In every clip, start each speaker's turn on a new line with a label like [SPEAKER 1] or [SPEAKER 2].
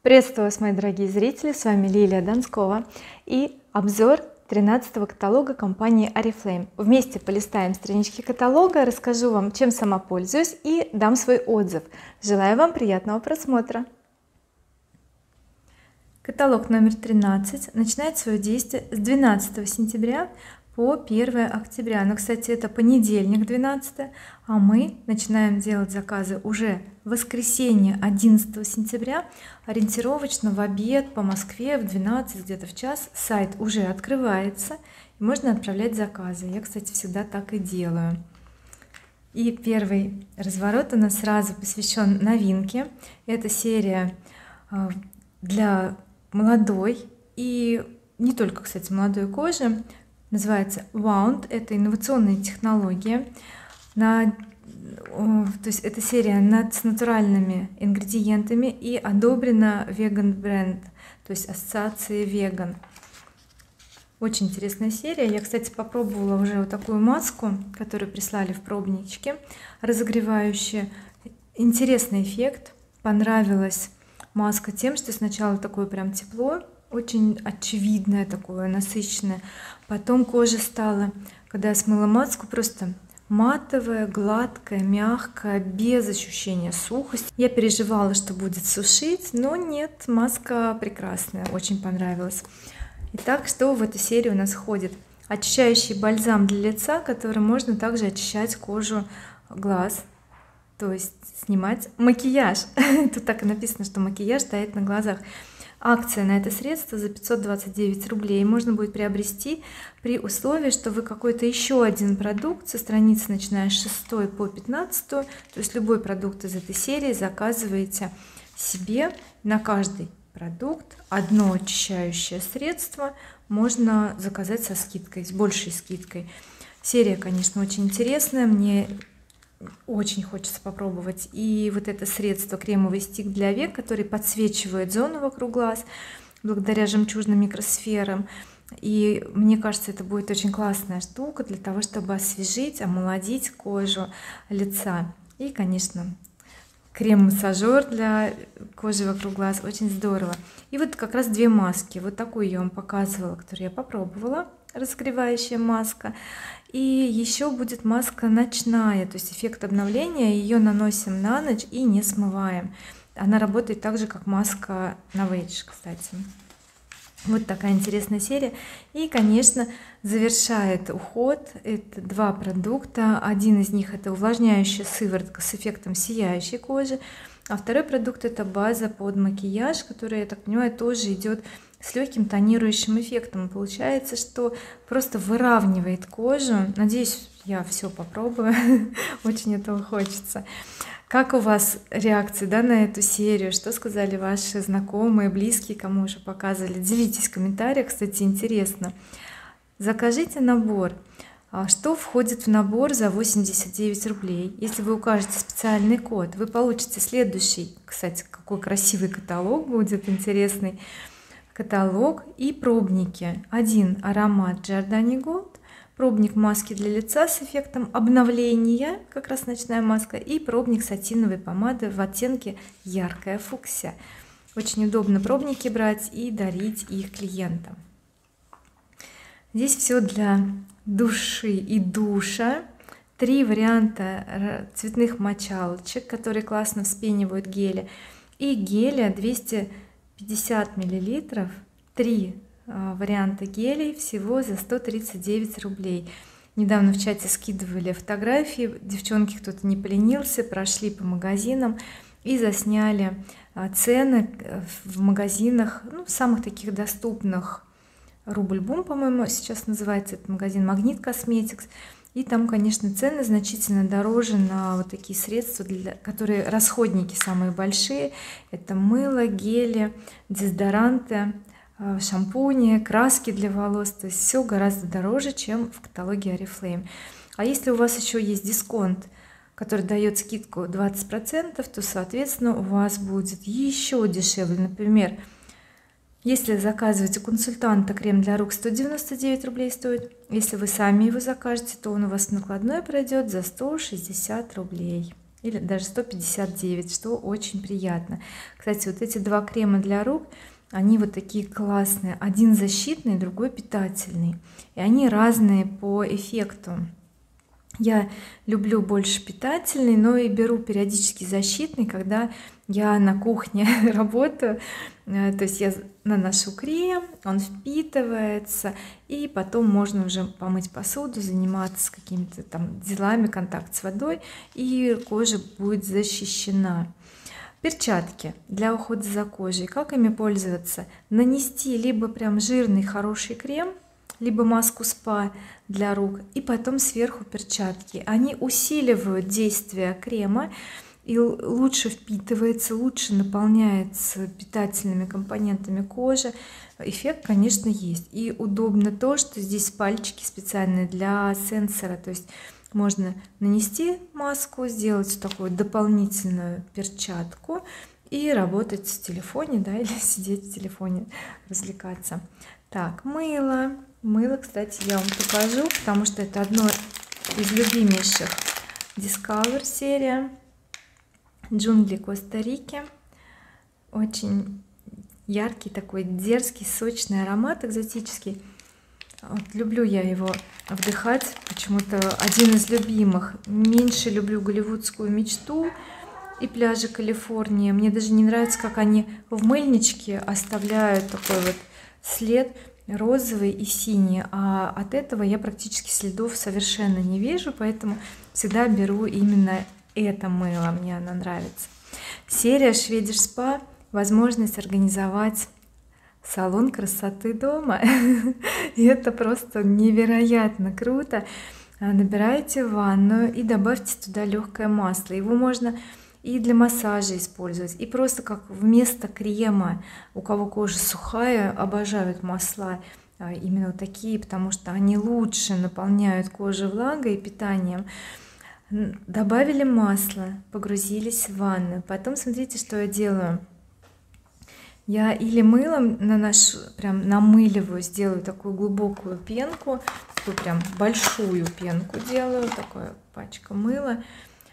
[SPEAKER 1] Приветствую вас, мои дорогие зрители, с вами Лилия Донскова и обзор 13-го каталога компании Oriflame. Вместе полистаем странички каталога, расскажу вам, чем сама пользуюсь, и дам свой отзыв. Желаю вам приятного просмотра. Каталог номер 13 начинает свое действие с 12 сентября по 1 октября. Но, кстати, это понедельник 12, а мы начинаем делать заказы уже в воскресенье 11 сентября, ориентировочно в обед по Москве в 12, где-то в час. Сайт уже открывается и можно отправлять заказы. Я, кстати, всегда так и делаю. И первый разворот у нас сразу посвящен новинке. Это серия для молодой и не только, кстати, молодой кожи. Называется Wound. Это инновационная технология. То есть эта серия с натуральными ингредиентами и одобрена веган бренд, то есть ассоциации веган. Очень интересная серия. Я, кстати, попробовала уже вот такую маску, которую прислали в пробничке, разогревающая. Интересный эффект. Понравилась маска тем, что сначала такое прям тепло, очень очевидное, такое насыщенное. Потом кожа стала, когда я смыла маску, просто матовая, гладкая, мягкая, без ощущения сухости. Я переживала, что будет сушить, но нет, маска прекрасная, очень понравилась. Итак, что в эту серию у нас входит? Очищающий бальзам для лица, которым можно также очищать кожу глаз, то есть снимать макияж. Тут так и написано, что макияж тает на глазах. Акция на это средство за 529 рублей можно будет приобрести при условии, что вы какой-то еще один продукт со страницы, начиная с 6 по 15, то есть любой продукт из этой серии заказываете себе. На каждый продукт одно очищающее средство можно заказать со скидкой, с большей скидкой. Серия, конечно, очень интересная, мне очень хочется попробовать и вот это средство, кремовый стик для век, который подсвечивает зону вокруг глаз благодаря жемчужным микросферам. И мне кажется, это будет очень классная штука для того, чтобы освежить, омолодить кожу лица. И, конечно, крем-массажер для кожи вокруг глаз, очень здорово. И вот как раз две маски, вот такую я вам показывала, которую я попробовала, разогревающая маска, и еще будет маска ночная, то есть эффект обновления. Ее наносим на ночь и не смываем. Она работает так же, как маска Novage, кстати. Вот такая интересная серия. И, конечно, завершает уход это два продукта. Один из них это увлажняющая сыворотка с эффектом сияющей кожи, а второй продукт это база под макияж, которая, я так понимаю, тоже идет с легким тонирующим эффектом. Получается, что просто выравнивает кожу. Надеюсь, я все попробую. Очень этого хочется. Как у вас реакции, да, на эту серию? Что сказали ваши знакомые, близкие, кому уже показывали? Делитесь в комментариях, кстати, интересно. Закажите набор. Что входит в набор за 89 рублей? Если вы укажете специальный код, вы получите следующий, кстати, какой красивый каталог будет, интересный каталог и пробники. Один аромат Giordani Gold, пробник маски для лица с эффектом обновления, как раз ночная маска, и пробник сатиновой помады в оттенке яркая фуксия. Очень удобно пробники брать и дарить их клиентам. Здесь все для души и душа. Три варианта цветных мочалочек, которые классно вспенивают гели, и геля 250 миллилитров, три варианта гелей, всего за 139 рублей. Недавно в чате скидывали фотографии, девчонки, кто-то не поленился, прошли по магазинам и засняли цены в магазинах, ну, самых таких доступных. Рубль Бум, по-моему, сейчас называется этот магазин, Магнит Косметикс. И там, конечно, цены значительно дороже на вот такие средства, которые расходники самые большие. Это мыло, гели, дезодоранты, шампуни, краски для волос. То есть все гораздо дороже, чем в каталоге Oriflame. А если у вас еще есть дисконт, который дает скидку 20%, то, соответственно, у вас будет еще дешевле. Например, если заказываете у консультанта крем для рук, 199 рублей стоит. Если вы сами его закажете, то он у вас накладной пройдет за 160 рублей. или даже 159, что очень приятно. Кстати, вот эти два крема для рук, они вот такие классные, один защитный, другой питательный, и они разные по эффекту. Я люблю больше питательный, но и беру периодически защитный, когда я на кухне работаю. То есть я наношу крем, он впитывается, и потом можно уже помыть посуду, заниматься какими-то там делами, контакт с водой, и кожа будет защищена. Перчатки для ухода за кожей. Как ими пользоваться? Нанести либо прям жирный хороший крем, либо маску спа для рук, и потом сверху перчатки. Они усиливают действие крема и лучше впитывается, лучше наполняется питательными компонентами кожи. Эффект, конечно, есть. И удобно то, что здесь пальчики специальные для сенсора, то есть можно нанести маску, сделать такую дополнительную перчатку и работать в телефоне, да, или сидеть в телефоне, развлекаться. Так, мыло. Мыло, кстати, я вам покажу, потому что это одно из любимейших Discover серия. Джунгли Коста-Рики. Очень яркий такой, дерзкий, сочный аромат, экзотический. Вот, люблю я его вдыхать, почему-то один из любимых. Меньше люблю голливудскую мечту и пляжи Калифорнии. Мне даже не нравится, как они в мыльничке оставляют такой вот след розовый и синий, а от этого я практически следов совершенно не вижу, поэтому всегда беру именно это мыло, мне оно нравится. Серия Шведиш Спа, возможность организовать салон красоты дома. И это просто невероятно круто. Набирайте ванную и добавьте туда легкое масло. Его можно и для массажа использовать, и просто как вместо крема. У кого кожа сухая, обожают масла именно вот такие, потому что они лучше наполняют кожу влагой и питанием. Добавили масло, погрузились в ванну. Потом смотрите, что я делаю. Я или мылом наношу, прям намыливаю, сделаю такую глубокую пенку, такую прям большую пенку делаю, такая пачка мыла.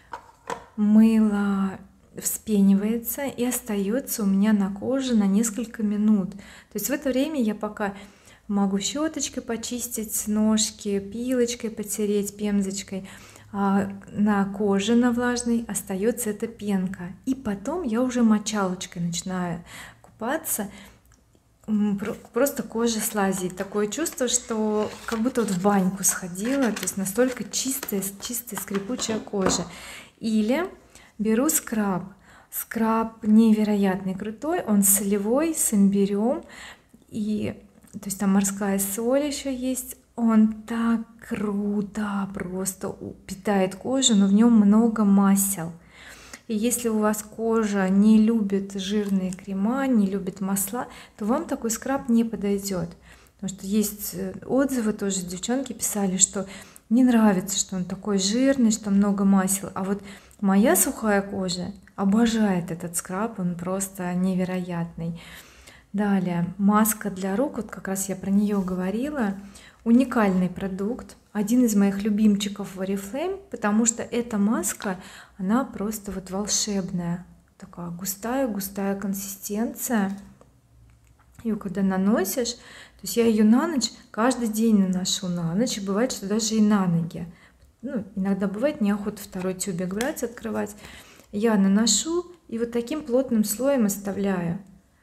[SPEAKER 1] Мыло вспенивается и остается у меня на коже на несколько минут. То есть в это время я пока могу щеточкой почистить ножки, пилочкой потереть, пемзочкой, а на коже, на влажной, остается эта пенка. И потом я уже мочалочкой начинаю купаться. Просто кожа слазит. Такое чувство, что как будто вот в баньку сходила, то есть настолько чистая скрипучая кожа. Или беру скраб. Скраб невероятный крутой, он солевой, с имбирем, и то есть там морская соль еще есть. Он так круто просто питает кожу, но в нем много масел. И если у вас кожа не любит жирные крема, не любит масла, то вам такой скраб не подойдет. Потому что есть отзывы, тоже девчонки писали, что не нравится, что он такой жирный, что много масел. А вот моя сухая кожа обожает этот скраб, он просто невероятный. Далее маска для рук, вот как раз я про нее говорила. Уникальный продукт, один из моих любимчиков в Oriflame, потому что эта маска, она просто вот волшебная, такая густая консистенция. Ее когда наносишь, то есть я ее на ночь каждый день наношу, на ночь, и бывает, что даже и на ноги. Ну, иногда бывает неохота второй тюбик брать, открывать. Я наношу и вот таким плотным слоем оставляю.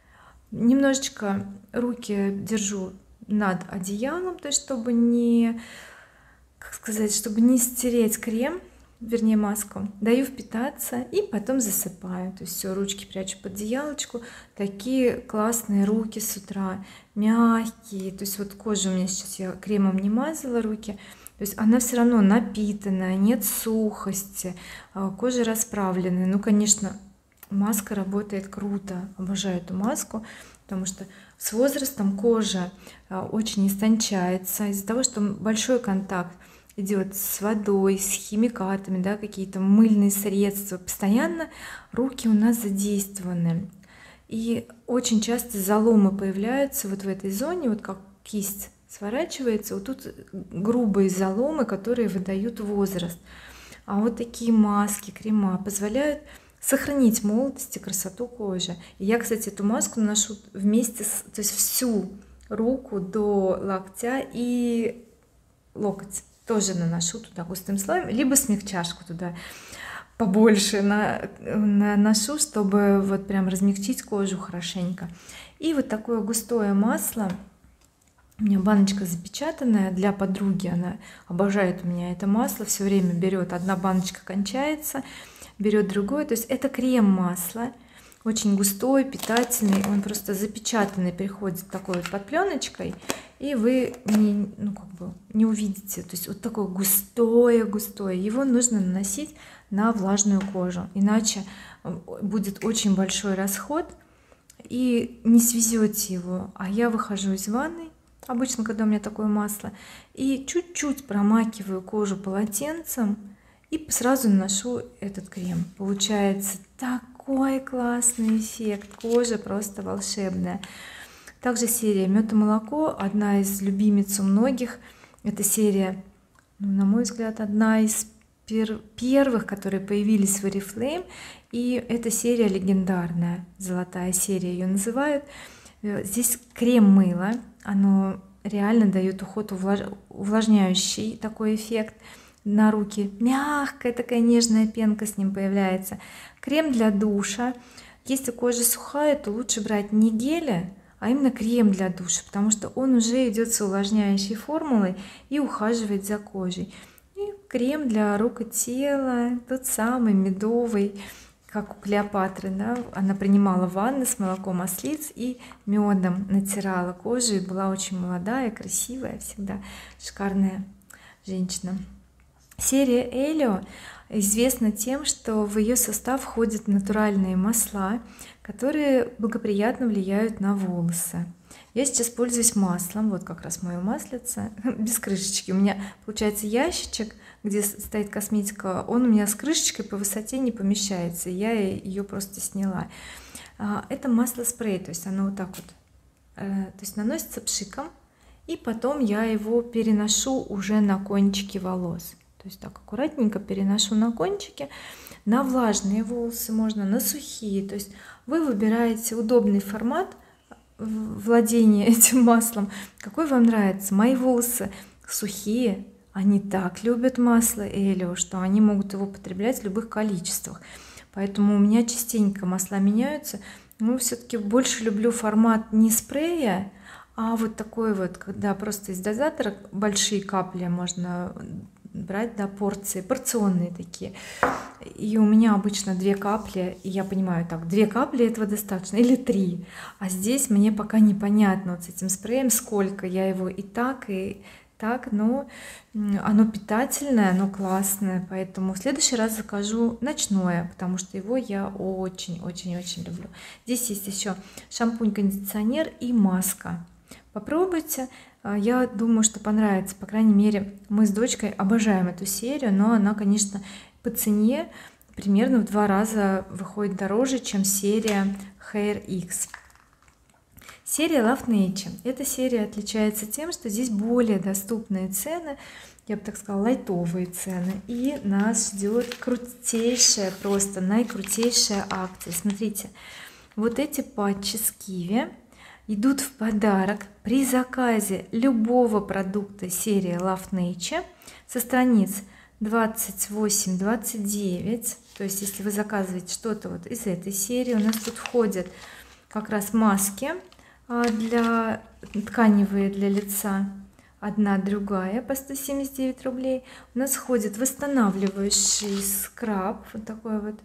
[SPEAKER 1] Немножечко руки держу над одеялом, то есть чтобы не, как сказать, чтобы не стереть крем, вернее маску, даю впитаться и потом засыпаю. То есть все, ручки прячу под одеялочку. Такие классные руки с утра, мягкие. То есть вот кожа у меня сейчас, я кремом не мазала руки, то есть она все равно напитанная, нет сухости, кожа расправленная. Ну, конечно, маска работает круто, обожаю эту маску, потому что с возрастом кожа очень истончается из-за того, что большой контакт идет с водой, с химикатами, да, какие-то мыльные средства, постоянно руки у нас задействованы, и очень часто заломы появляются вот в этой зоне, вот как кисть сворачивается, вот тут грубые заломы, которые выдают возраст. А вот такие маски, крема позволяют сохранить молодость и красоту кожи. И я, кстати, эту маску наношу вместе с, то есть всю руку до локтя и локоть тоже наношу туда густым слоем, либо смягчашку туда побольше наношу, чтобы вот прям размягчить кожу хорошенько. И вот такое густое масло, у меня баночка запечатанная для подруги, она обожает у меня это масло, все время берет, одна баночка кончается, берет другое. То есть это крем-масло, очень густой, питательный, он просто запечатанный, приходит такой вот под пленочкой, и вы не увидите. То есть вот такое густое, его нужно наносить на влажную кожу, иначе будет очень большой расход и не свезете его. А я выхожу из ванной обычно, когда у меня такое масло, и чуть-чуть промакиваю кожу полотенцем и сразу наношу этот крем. Получается такой классный эффект, кожа просто волшебная. Также серия «Мед и молоко», одна из любимец у многих. Эта серия, на мой взгляд, одна из первых, которые появились в Oriflame, и эта серия легендарная, золотая серия ее называют. Здесь крем-мыло, оно реально дает уход, увлажняющий такой эффект на руки, мягкая такая нежная пенка с ним появляется. Крем для душа, если кожа сухая, то лучше брать не геля, а именно крем для душа, потому что он уже идет с увлажняющей формулой и ухаживает за кожей. И крем для рук и тела, тот самый медовый, как у Клеопатры, да? Она принимала ванны с молоком ослиц и медом натирала кожу, и была очень молодая, красивая, всегда шикарная женщина. Серия Элио известна тем, что в ее состав входят натуральные масла, которые благоприятно влияют на волосы. Я сейчас пользуюсь маслом, вот как раз мое маслице, без крышечки. У меня получается ящичек, где стоит косметика, он у меня с крышечкой по высоте не помещается, я ее просто сняла. Это масло спрей, то есть оно вот так вот, то есть наносится пшиком, и потом я его переношу уже на кончики волос. То есть так аккуратненько переношу на кончики, на влажные волосы можно, на сухие. То есть вы выбираете удобный формат владения этим маслом, какой вам нравится. Мои волосы сухие, они так любят масло Элио, что они могут его потреблять в любых количествах. Поэтому у меня частенько масла меняются. Но все-таки больше люблю формат не спрея, а вот такой вот, когда просто из дозатора большие капли можно брать, да, порции, порционные такие. И у меня обычно 2 капли, и я понимаю, так, 2 капли этого достаточно или 3. А здесь мне пока непонятно вот с этим спреем сколько, я его и так, но оно питательное, оно классное, поэтому в следующий раз закажу ночное, потому что его я очень люблю. Здесь есть еще шампунь, кондиционер и маска. Попробуйте, я думаю, что понравится. По крайней мере, мы с дочкой обожаем эту серию, но она, конечно, по цене примерно в 2 раза выходит дороже, чем серия Hair X. Серия Love Nature. Эта серия отличается тем, что здесь более доступные цены, я бы так сказала, лайтовые цены, и нас ждет крутейшая, просто наикрутейшая акция. Смотрите, вот эти патчи с киви идут в подарок при заказе любого продукта серии Love Nature со страниц 28-29. То есть если вы заказываете что-то вот из этой серии, у нас тут входят как раз маски для тканевые для лица, одна другая по 179 рублей. У нас входит восстанавливающий скраб, вот такой вот,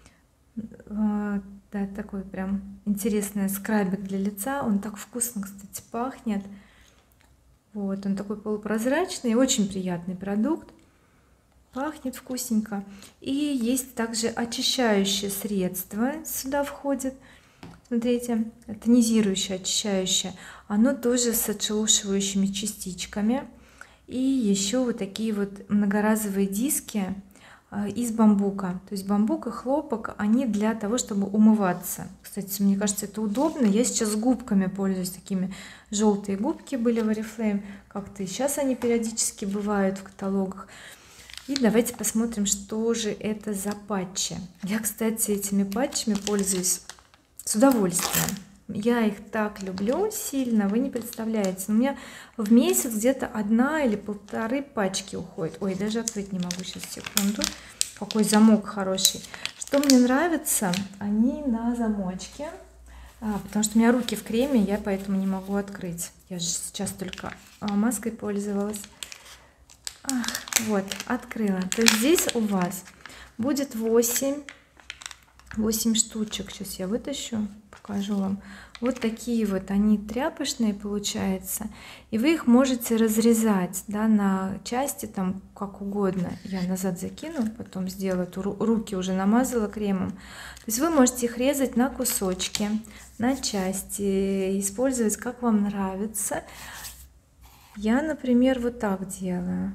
[SPEAKER 1] да, такой прям интересный скрабик для лица. Он так вкусно, кстати, пахнет. Вот он такой полупрозрачный, очень приятный продукт, пахнет вкусненько. И есть также очищающее средство, сюда входит, смотрите, тонизирующее, очищающее, оно тоже с отшелушивающими частичками. И еще вот такие вот многоразовые диски из бамбука, то есть бамбук и хлопок, они для того, чтобы умываться. Кстати, мне кажется, это удобно. Я сейчас с губками пользуюсь, такими желтые губки были в Oriflame, как-то и сейчас они периодически бывают в каталогах. И давайте посмотрим, что же это за патчи. Я, кстати, этими патчами пользуюсь с удовольствием. Я их так люблю сильно, вы не представляете. У меня в месяц где-то 1 или 1,5 пачки уходит. Ой, даже открыть не могу, сейчас, секунду. Какой замок хороший. Что мне нравится, они на замочке, потому что у меня руки в креме, я поэтому не могу открыть. Я же сейчас только маской пользовалась. Вот, открыла. То есть здесь у вас будет 8 штучек. Сейчас я вытащу, покажу вам. Вот такие вот они тряпочные получается, и вы их можете разрезать, да, на части, там как угодно. Я назад закину, потом сделаю, руки уже намазала кремом. То есть вы можете их резать на кусочки, на части, использовать как вам нравится. Я, например, вот так делаю.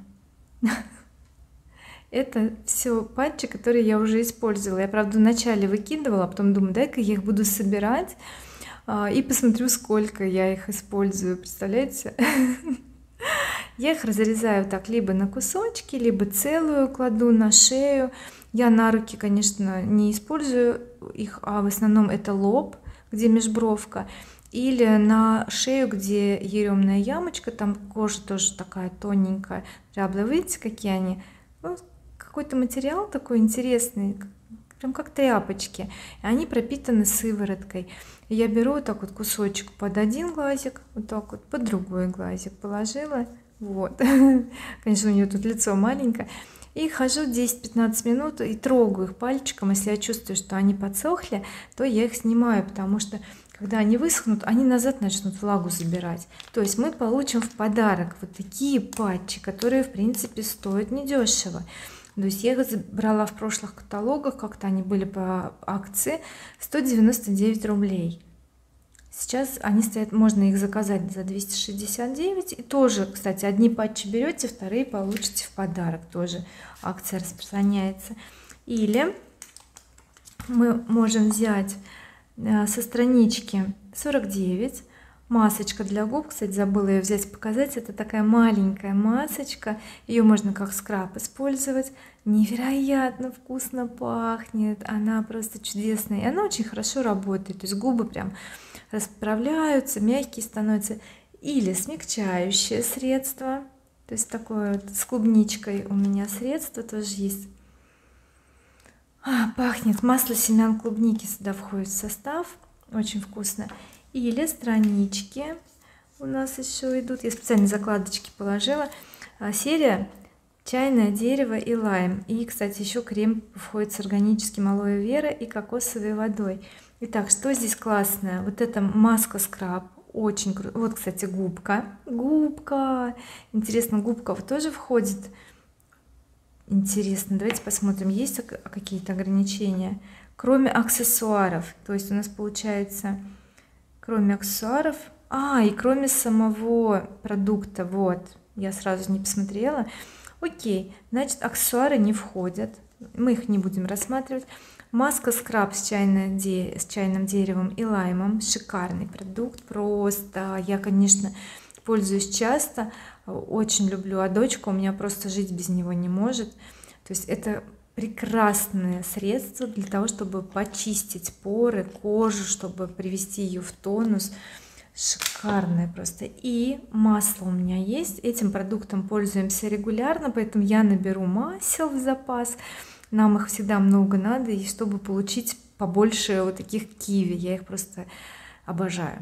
[SPEAKER 1] Это все патчи, которые я уже использовала. Я, правда, вначале выкидывала, а потом думаю, дай-ка я их буду собирать и посмотрю, сколько я их использую. Представляете? Я их разрезаю так либо на кусочки, либо целую кладу на шею. Я на руки, конечно, не использую их, а в основном это лоб, где межбровка, или на шею, где еремная ямочка, там кожа тоже такая тоненькая, ребра, видите, какие они, ну, какой-то материал такой интересный, прям как тряпочки, и они пропитаны сывороткой. И я беру вот так вот кусочек под один глазик, вот так вот под другой глазик положила, вот. Конечно, у нее тут лицо маленькое, и хожу 10-15 минут и трогаю их пальчиком. Если я чувствую, что они подсохли, то я их снимаю, потому что когда они высохнут, они назад начнут влагу забирать. То есть мы получим в подарок вот такие патчи, которые в принципе стоят недешево. То есть я их брала в прошлых каталогах, как-то они были по акции, 199 рублей. Сейчас они стоят, можно их заказать за 269. И тоже, кстати, одни патчи берете, вторые получите в подарок. Тоже акция распространяется. Или мы можем взять со странички 49 масочка для губ. Кстати, забыла ее взять, показать. Это такая маленькая масочка, ее можно как скраб использовать. Невероятно вкусно пахнет, она просто чудесная, и она очень хорошо работает. То есть губы прям расправляются, мягкие становятся. Или смягчающее средство, то есть такое вот с клубничкой у меня средство тоже есть. Пахнет, масло семян клубники сюда входит в состав, очень вкусно. Или странички у нас еще идут, я специально закладочки положила, серия чайное дерево и лайм. И, кстати, еще крем входит с органическим алоэ вера и кокосовой водой. Итак, что здесь классное? Вот эта маска скраб, очень круто. Вот, кстати, губка, интересно, губка тоже входит. Интересно, давайте посмотрим, есть какие-то ограничения, кроме аксессуаров. То есть у нас получается, кроме аксессуаров, и кроме самого продукта. Вот, я сразу не посмотрела. Окей, значит, аксессуары не входят, мы их не будем рассматривать. Маска скраб с чайным деревом и лаймом, шикарный продукт, просто я, конечно, пользуюсь часто, очень люблю, а дочка у меня просто жить без него не может. То есть это прекрасное средство для того, чтобы почистить поры, кожу, чтобы привести ее в тонус. Шикарное просто. И масло у меня есть, этим продуктом пользуемся регулярно, поэтому я наберу масел в запас. Нам их всегда много надо, и чтобы получить побольше вот таких киви, я их просто обожаю.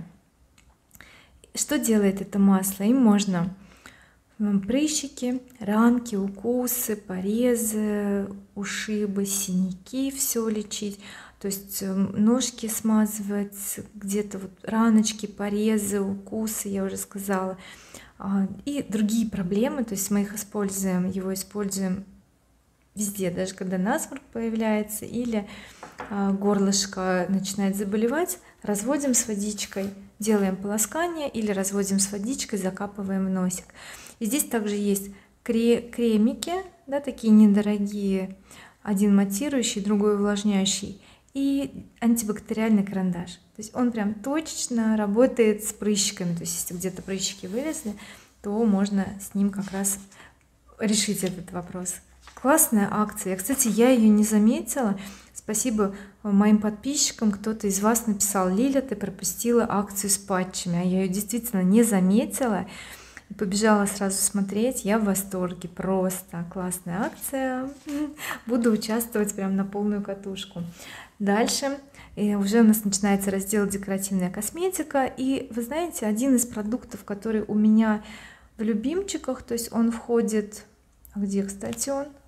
[SPEAKER 1] Что делает это масло? Им можно прыщики, ранки, укусы, порезы, ушибы, синяки, все лечить. То есть ножки смазывать, где-то вот раночки, порезы, укусы, я уже сказала, и другие проблемы. То есть мы их используем, его используем везде, даже когда насморк появляется или горлышко начинает заболевать, разводим с водичкой, делаем полоскание или разводим с водичкой, закапываем в носик. И здесь также есть кремики, да, такие недорогие, один матирующий, другой увлажняющий, и антибактериальный карандаш. То есть он прям точечно работает с прыщиками. То есть если где-то прыщики вылезли, то можно с ним как раз решить этот вопрос. Классная акция. Кстати, я ее не заметила. Спасибо моим подписчикам. Кто-то из вас написал: Лиля, ты пропустила акцию с патчами. А я ее действительно не заметила и побежала сразу смотреть. Я в восторге, просто классная акция. Буду участвовать прям на полную катушку. Дальше уже у нас начинается раздел декоративная косметика, и вы знаете, один из продуктов, который у меня в любимчиках, то есть он входит, где, кстати,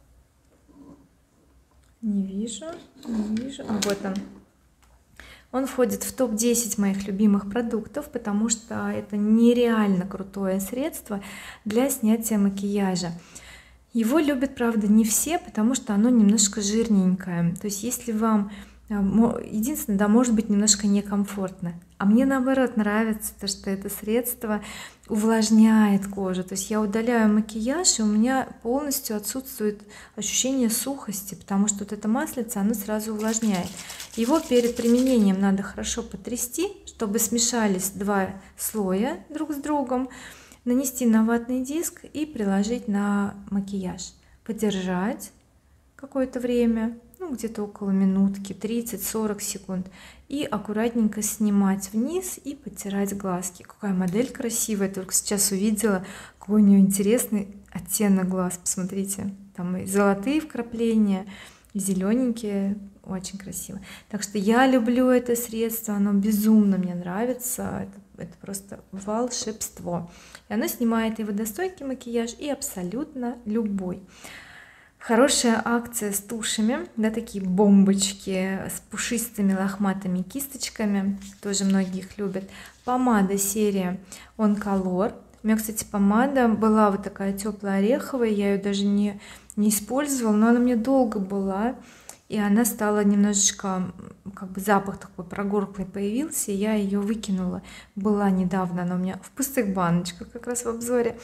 [SPEAKER 1] не вижу, вот он входит в топ-10 моих любимых продуктов, потому что это нереально крутое средство для снятия макияжа. Его любят, правда, не все, потому что оно немножко жирненькое, то есть если вам единственное, да, может быть немножко некомфортно, а мне наоборот нравится то, что это средство увлажняет кожу, то есть я удаляю макияж, и у меня полностью отсутствует ощущение сухости, потому что вот это маслице, оно сразу увлажняет. Его перед применением надо хорошо потрясти, чтобы смешались два слоя друг с другом, нанести на ватный диск и приложить на макияж, подержать какое-то время, ну где-то около минутки, 30-40 секунд, и аккуратненько снимать вниз и подтирать глазки. Какая модель красивая, только сейчас увидела, какой у нее интересный оттенок глаз, посмотрите, там и золотые вкрапления, и зелененькие, очень красиво. Так что я люблю это средство, оно безумно мне нравится, это просто волшебство, и оно снимает и водостойкий макияж, и абсолютно любой. Хорошая акция с тушами, да, такие бомбочки с пушистыми лохматыми кисточками, тоже многие их любят. Помада серия On Color. У меня, кстати, помада была вот такая теплая ореховая, я ее даже не использовала, но она мне долго была, и она стала немножечко, как бы запах такой прогорклый появился, и я ее выкинула. Была недавно она у меня в пустых баночках, как раз в обзоре.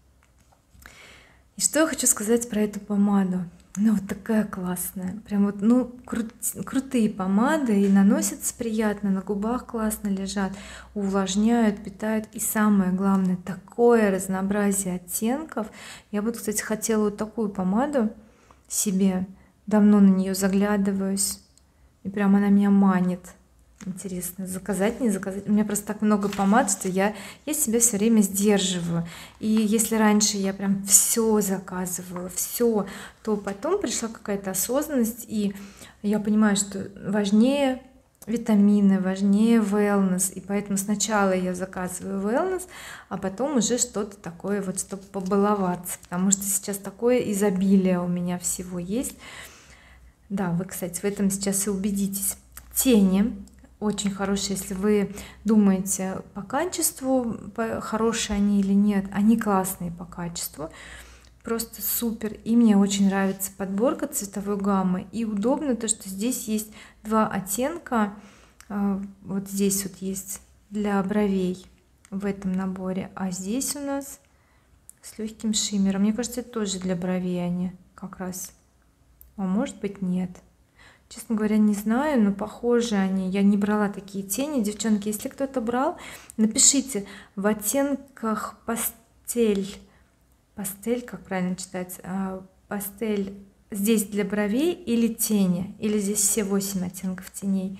[SPEAKER 1] И что я хочу сказать про эту помаду? Ну вот такая классная, прям вот, ну крутые помады, и наносятся приятно, на губах классно лежат, увлажняют, питают, и самое главное, такое разнообразие оттенков. Я вот, кстати, хотела вот такую помаду себе, давно на нее заглядываюсь, и прям она меня манит. Интересно, заказать, не заказать? У меня просто так много помад, что я себя все время сдерживаю. И если раньше я прям все заказывала, все, то потом пришла какая-то осознанность, и я понимаю, что важнее витамины, важнее wellness, и поэтому сначала я заказываю wellness, а потом уже что-то такое вот, чтобы побаловаться, потому что сейчас такое изобилие у меня всего есть. Да, вы, кстати, в этом сейчас и убедитесь. Тени очень хорошие, если вы думаете по качеству, хорошие они или нет, они классные по качеству, просто супер. И мне очень нравится подборка цветовой гаммы, и удобно то, что здесь есть два оттенка, вот здесь вот есть для бровей в этом наборе, а здесь у нас с легким шиммером. Мне кажется, это тоже для бровей они как раз, а может быть нет. Честно говоря, не знаю, но похожи они. Я не брала такие тени, девчонки. Если кто-то брал, напишите в оттенках пастель, как правильно читать, пастель здесь для бровей или тени, или здесь все 8 оттенков теней.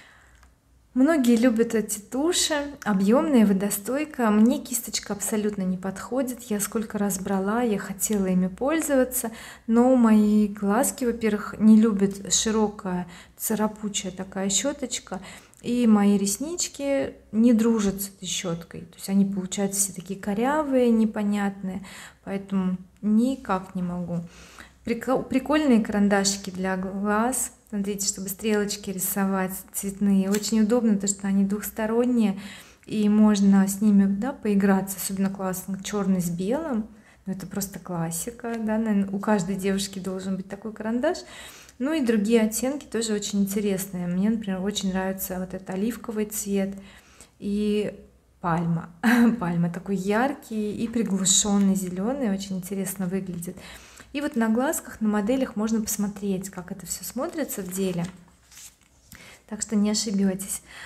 [SPEAKER 1] Многие любят эти туши, объемные, водостойкая. Мне кисточка абсолютно не подходит. Я сколько раз брала, я хотела ими пользоваться, но мои глазки, во-первых, не любят широкая царапучая такая щеточка, и мои реснички не дружат с этой щеткой, то есть они получаются все такие корявые, непонятные, поэтому никак не могу. Прикольные карандашики для глаз. Смотрите, чтобы стрелочки рисовать цветные, очень удобно, то что они двухсторонние, и можно с ними, да, поиграться. Особенно классно черный с белым, ну, это просто классика, да, наверное, у каждой девушки должен быть такой карандаш. Ну и другие оттенки тоже очень интересные. Мне, например, очень нравится вот этот оливковый цвет и пальма. Пальма такой яркий и приглушенный зеленый, очень интересно выглядит. И вот на глазках, на моделях можно посмотреть, как это все смотрится в деле. Так что не ошибетесь.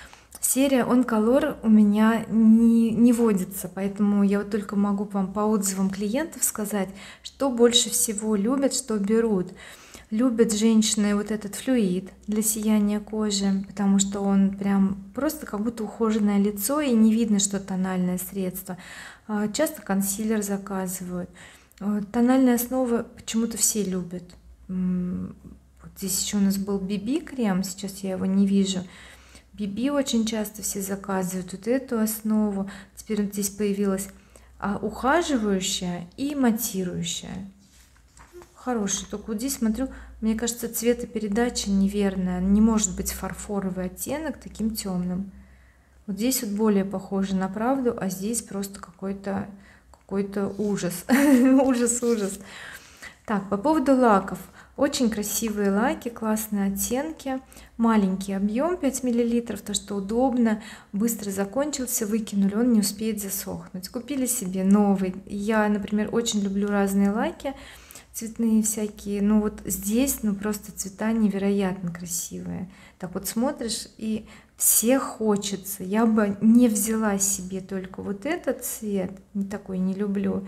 [SPEAKER 1] Серия On Color у меня не водится, поэтому я вот только могу вам по отзывам клиентов сказать, что больше всего любят, что берут. Любят женщины вот этот флюид для сияния кожи, потому что он прям просто как будто ухоженное лицо и не видно, что тональное средство. Часто консилер заказывают. Тональная основа почему-то все любят. Вот здесь еще у нас был BB крем, сейчас я его не вижу. BB очень часто все заказывают вот эту основу. Теперь вот здесь появилась ухаживающая и матирующая. Хороший, только вот здесь смотрю, мне кажется, цветопередача неверная, не может быть фарфоровый оттенок таким темным. Вот здесь вот более похоже на правду, а здесь просто какой-то ужас. Ужас. Так, по поводу лаков. Очень красивые лаки, классные оттенки, маленький объем 5 мл, то что удобно, быстро закончился, выкинули, он не успеет засохнуть, купили себе новый. Я, например, очень люблю разные лаки цветные всякие, ну вот здесь ну просто цвета невероятно красивые, так вот смотришь и все хочется. Я бы не взяла себе только вот этот цвет, не такой не люблю,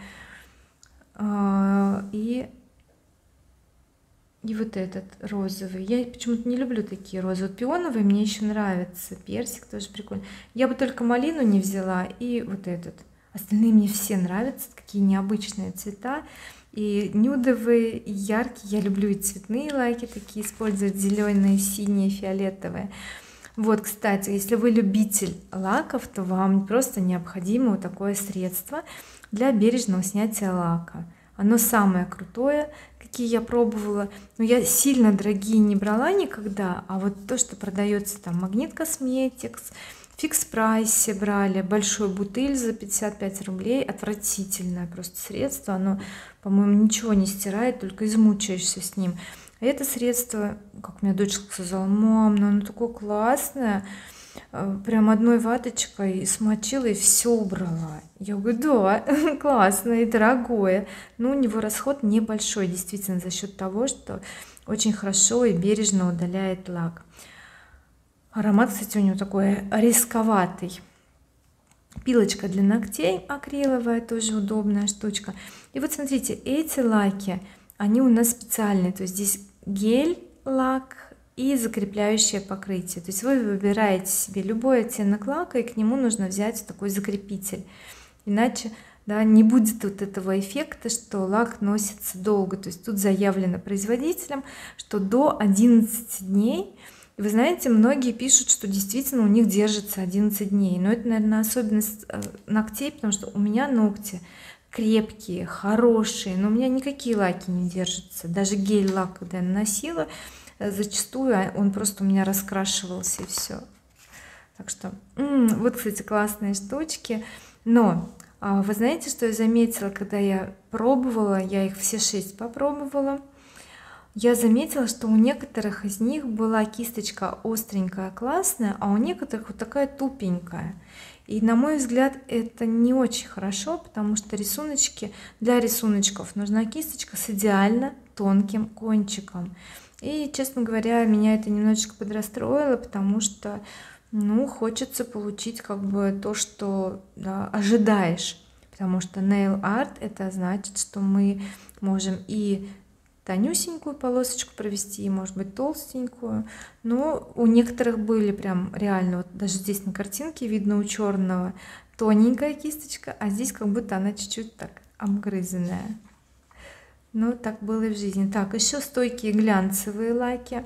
[SPEAKER 1] и вот этот розовый. Я почему-то не люблю такие розовые. Вот пионовые мне еще нравится, персик тоже прикольный. Я бы только малину не взяла и вот этот. Остальные мне все нравятся, какие необычные цвета, и нюдовые, и яркие. Я люблю и цветные лаки такие использовать, зеленые, синие, фиолетовые. Вот, кстати, если вы любитель лаков, то вам просто необходимо вот такое средство для бережного снятия лака. Оно самое крутое, какие я пробовала, но я сильно дорогие не брала никогда, а вот то, что продается там Магнит Косметикс, Фикс Прайсе брали, большой бутыль за 55 рублей, отвратительное просто средство, оно, по-моему, ничего не стирает, только измучаешься с ним. А это средство, как мне дочка сказала, мам, ну оно такое классное, прям одной ваточкой смочила и все убрала. Я говорю, да, классно и дорогое, но у него расход небольшой, действительно, за счет того, что очень хорошо и бережно удаляет лак. Аромат, кстати, у него такой рисковатый. Пилочка для ногтей акриловая, тоже удобная штучка. И вот смотрите, эти лаки, они у нас специальные, то есть здесь гель лак и закрепляющее покрытие, то есть вы выбираете себе любой оттенок лака и к нему нужно взять такой закрепитель, иначе да, не будет вот этого эффекта, что лак носится долго. То есть тут заявлено производителем, что до 11 дней. И вы знаете, многие пишут, что действительно у них держится 11 дней, но это, наверное, особенность ногтей, потому что у меня ногти крепкие, хорошие, но у меня никакие лаки не держатся. Даже гель-лак, когда я наносила, зачастую он просто у меня раскрашивался и все. Так что вот, кстати, классные штучки. Но вы знаете, что я заметила, когда я пробовала, я их все 6 попробовала, я заметила, что у некоторых из них была кисточка остренькая, классная, а у некоторых вот такая тупенькая. И на мой взгляд это не очень хорошо, потому что рисуночки, для рисуночков нужна кисточка с идеально тонким кончиком. И, честно говоря, меня это немножечко подрастроило, потому что ну хочется получить как бы то, что да, ожидаешь, потому что nail art это значит, что мы можем и тонюсенькую полосочку провести, может быть толстенькую, но у некоторых были прям реально, вот даже здесь на картинке видно у черного тоненькая кисточка, а здесь как будто она чуть-чуть так обгрызенная. Ну так было и в жизни. Так, еще стойкие глянцевые лаки,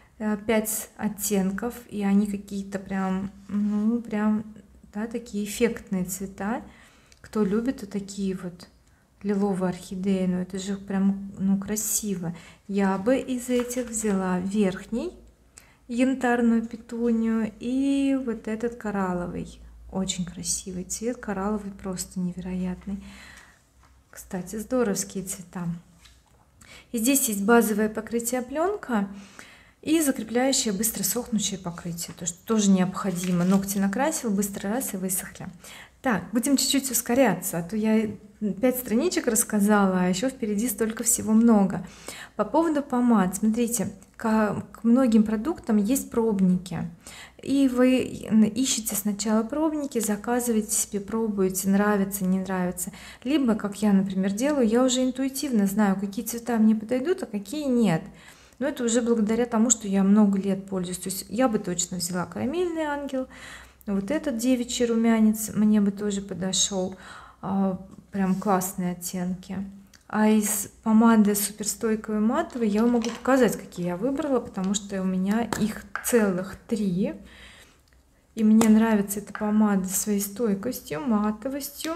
[SPEAKER 1] 5 оттенков, и они какие-то прям, ну прям, да, такие эффектные цвета. Кто любит вот такие вот лиловые орхидеи, ну это же прям ну красиво. Я бы из этих взяла верхний янтарную петунию и вот этот коралловый, очень красивый цвет, коралловый просто невероятный. Кстати, здоровские цвета. И здесь есть базовое покрытие пленка, И закрепляющее быстро сохнущее покрытие, то что тоже необходимо. Ногти накрасил, быстро раз и высохли. Так, будем чуть-чуть ускоряться, а то я 5 страничек рассказала, а еще впереди столько всего много. По поводу помад, смотрите, к многим продуктам есть пробники, и вы ищете сначала пробники, заказываете себе, пробуете, нравится, не нравится, либо, как я, например, делаю, я уже интуитивно знаю, какие цвета мне подойдут, а какие нет. Но это уже благодаря тому, что я много лет пользуюсь. То есть я бы точно взяла карамельный ангел, вот этот девичий румянец мне бы тоже подошел, прям классные оттенки. А из помады суперстойкой матовой я вам могу показать, какие я выбрала, потому что у меня их целых 3, и мне нравится эта помада своей стойкостью, матовостью.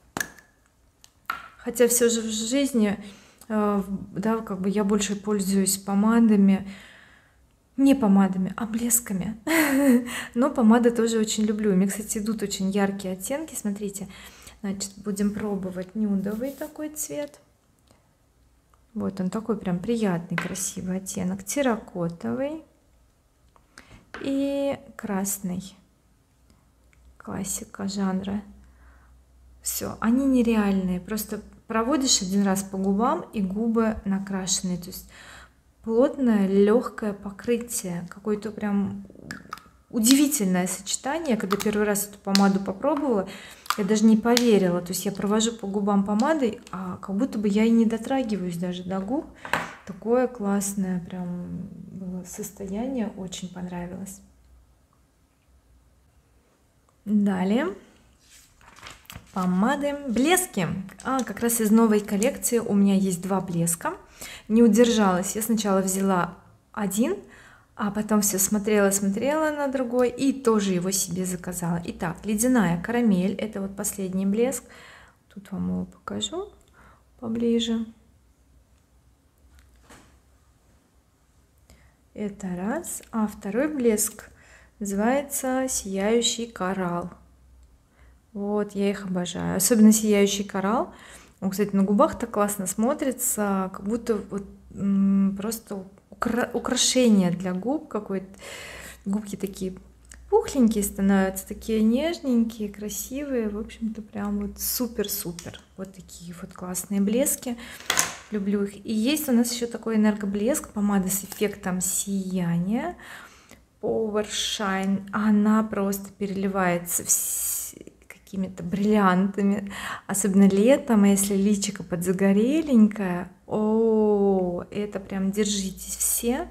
[SPEAKER 1] Хотя все же в жизни, да, как бы я больше пользуюсь помадами, не помадами, а блесками. Но помады тоже очень люблю. У меня, кстати, идут очень яркие оттенки. Смотрите, значит, будем пробовать нюдовый такой цвет. Вот он такой прям приятный, красивый оттенок. Терракотовый и красный. Классика жанра. Все, они нереальные. Просто проводишь один раз по губам, и губы накрашенные. То есть плотное, легкое покрытие. Какое-то прям удивительное сочетание. Когда первый раз эту помаду попробовала, я даже не поверила. То есть я провожу по губам помадой, а как будто бы я и не дотрагиваюсь даже до губ. Такое классное прям было состояние, очень понравилось. Далее помады, блески. Как раз из новой коллекции у меня есть 2 блеска. Не удержалась, я сначала взяла один, а потом все смотрела на другой и тоже его себе заказала. Итак, ледяная карамель, это вот последний блеск. Тут вам его покажу поближе. Это раз. А второй блеск называется сияющий коралл. Вот, я их обожаю, особенно сияющий коралл. Он, кстати, на губах так классно смотрится, как будто вот просто украшение для губ какое-то. Губки такие пухленькие становятся, такие нежненькие, красивые. В общем-то, прям вот супер-супер. Вот такие вот классные блески. Люблю их. И есть у нас еще такой энергоблеск, помада с эффектом сияния. Power Shine. Она просто переливается какими-то бриллиантами, особенно летом, а если личико подзагореленькое, это прям держитесь все.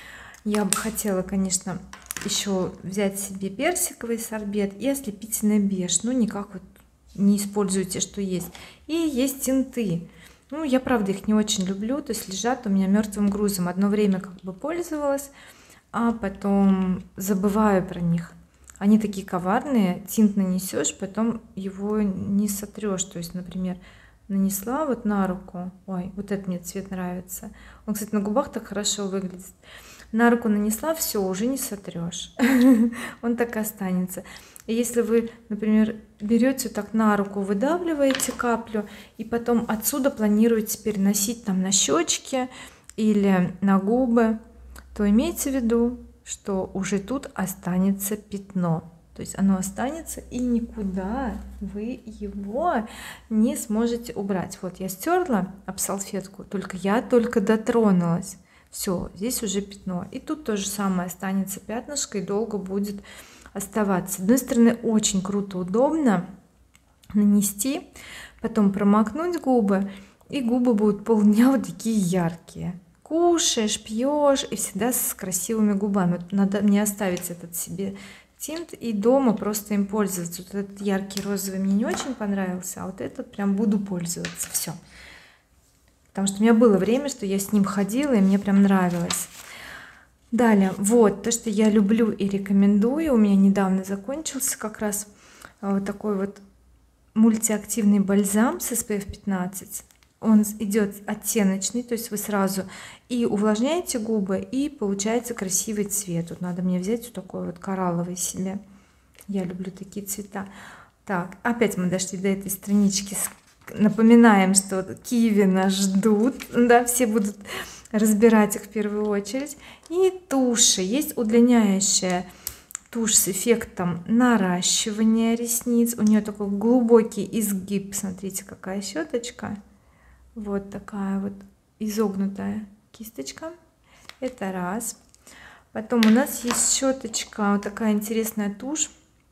[SPEAKER 1] Я бы хотела, конечно, еще взять себе персиковый сорбет и ослепительный беж, но никак вот не использую те, что есть. И есть тинты. Ну, я правда их не очень люблю, то есть лежат у меня мертвым грузом. Одно время как бы пользовалась, а потом забываю про них. Они такие коварные, тинт нанесешь, потом его не сотрешь. То есть, например, нанесла вот на руку, ой, вот этот мне цвет нравится, он, кстати, на губах так хорошо выглядит, на руку нанесла, все, уже не сотрешь, он так и останется. И если вы, например, берете так на руку, выдавливаете каплю и потом отсюда планируете переносить там на щечки или на губы, то имейте в виду, что уже тут останется пятно, то есть оно останется и никуда вы его не сможете убрать. Вот я стерла об салфетку, только дотронулась, все, здесь уже пятно, и тут то же самое останется пятнышко и долго будет оставаться. С одной стороны, очень круто, удобно нанести, потом промокнуть губы, и губы будут полдня вот такие яркие. Кушаешь, пьешь, и всегда с красивыми губами. Надо мне оставить этот себе тинт и дома просто им пользоваться. Вот этот яркий розовый мне не очень понравился, а вот этот прям буду пользоваться. Все, потому что у меня было время, что я с ним ходила, и мне прям нравилось. Далее, вот то, что я люблю и рекомендую, у меня недавно закончился как раз вот такой вот мультиактивный бальзам с SPF 15. Он идет оттеночный, то есть вы сразу и увлажняете губы, и получается красивый цвет. Вот надо мне взять вот такой вот коралловый себе, я люблю такие цвета. Так, опять мы дошли до этой странички. Напоминаем, что киви нас ждут, да, все будут разбирать их в первую очередь. И туши. Есть удлиняющая тушь с эффектом наращивания ресниц. У нее такой глубокий изгиб. Смотрите, какая щеточка. Вот такая вот изогнутая кисточка. Это раз. Потом у нас есть щеточка, вот такая интересная тушь.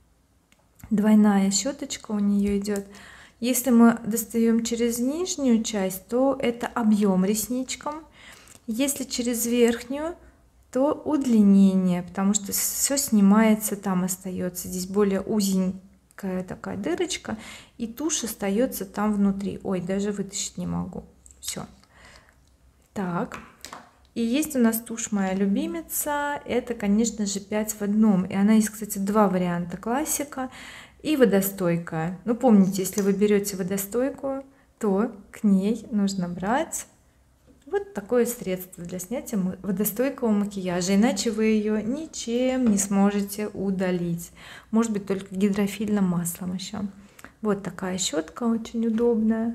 [SPEAKER 1] Двойная щеточка у нее идет. Если мы достаем через нижнюю часть, то это объем ресничкам. Если через верхнюю, то удлинение, потому что все снимается, там остается. Здесь более узенькая такая дырочка, и тушь остается там внутри. Ой, даже вытащить не могу. Все. Так. И есть у нас тушь моя любимица. Это, конечно же, 5 в одном. И она есть, кстати, два варианта: классика и водостойкая. Ну, помните, если вы берете водостойкую, то к ней нужно брать вот такое средство для снятия водостойкого макияжа, иначе вы ее ничем не сможете удалить, может быть только гидрофильным маслом еще. Вот такая щетка, очень удобная,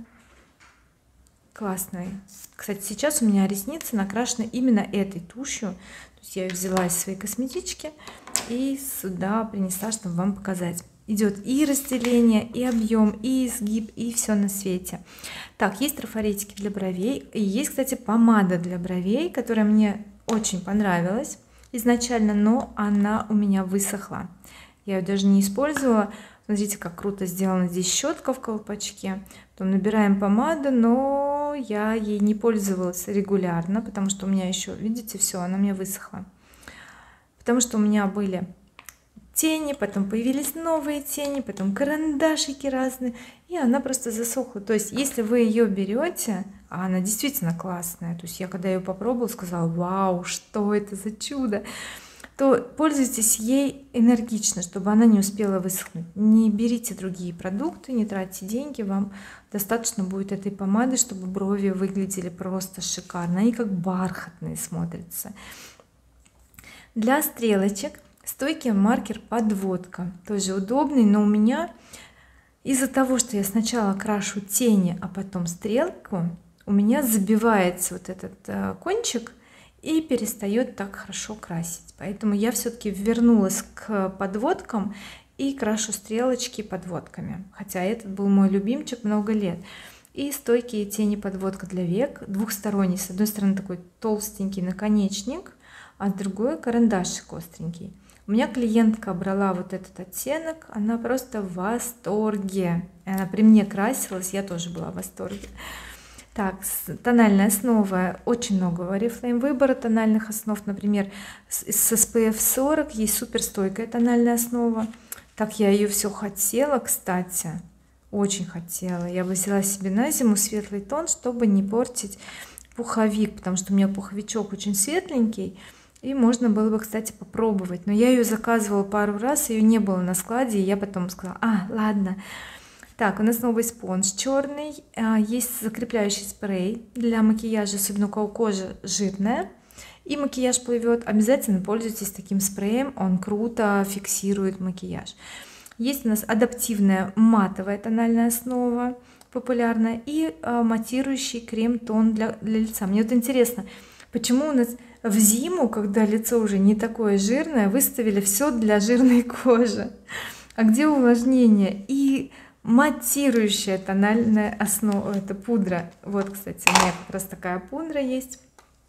[SPEAKER 1] классная. Кстати, сейчас у меня ресницы накрашены именно этой тушью, то есть я ее взяла из своей косметички и сюда принесла, чтобы вам показать. Идет и разделение, и объем, и изгиб, и все на свете. Так, есть трафаретики для бровей, и есть, кстати, помада для бровей, которая мне очень понравилась изначально, но она у меня высохла. Я ее даже не использовала. Смотрите, как круто сделана. Здесь щетка в колпачке. Потом набираем помаду, но я ей не пользовалась регулярно, потому что у меня еще, видите, все, она мне высохла. Потому что у меня были тени, потом появились новые тени, потом карандашики разные, и она просто засохла. То есть если вы ее берете, а она действительно классная, то есть я когда ее попробовала, сказала: вау, что это за чудо, то пользуйтесь ей энергично, чтобы она не успела высохнуть. Не берите другие продукты, не тратьте деньги, вам достаточно будет этой помады, чтобы брови выглядели просто шикарно, они как бархатные смотрятся. Для стрелочек стойкий маркер подводка, тоже удобный, но у меня из-за того, что я сначала крашу тени, а потом стрелку, у меня забивается вот этот кончик и перестает так хорошо красить, поэтому я все-таки вернулась к подводкам и крашу стрелочки подводками, хотя этот был мой любимчик много лет. И стойкие тени подводка для век, двухсторонний, с одной стороны такой толстенький наконечник, а с другой карандашик остренький. У меня клиентка брала вот этот оттенок, она просто в восторге, она при мне красилась, я тоже была в восторге. Так, тональная основа, очень много в Oriflame выбора тональных основ, например, с SPF 40 есть суперстойкая тональная основа. Так, я ее все хотела, кстати, очень хотела. Я бы взяла себе на зиму светлый тон, чтобы не портить пуховик, потому что у меня пуховичок очень светленький. И можно было бы, кстати, попробовать, но я ее заказывала пару раз, ее не было на складе, и я потом сказала: ладно. Так, у нас новый спонж черный, есть закрепляющий спрей для макияжа, особенно у кого кожа жирная и макияж плывет, обязательно пользуйтесь таким спреем, он круто фиксирует макияж. Есть у нас адаптивная матовая тональная основа, популярная, и матирующий крем-тон для лица. Мне вот интересно, почему у нас в зиму, когда лицо уже не такое жирное, выставили все для жирной кожи, а где увлажнение и матирующая тональная основа, это пудра. Вот, кстати, у меня как раз такая пудра есть,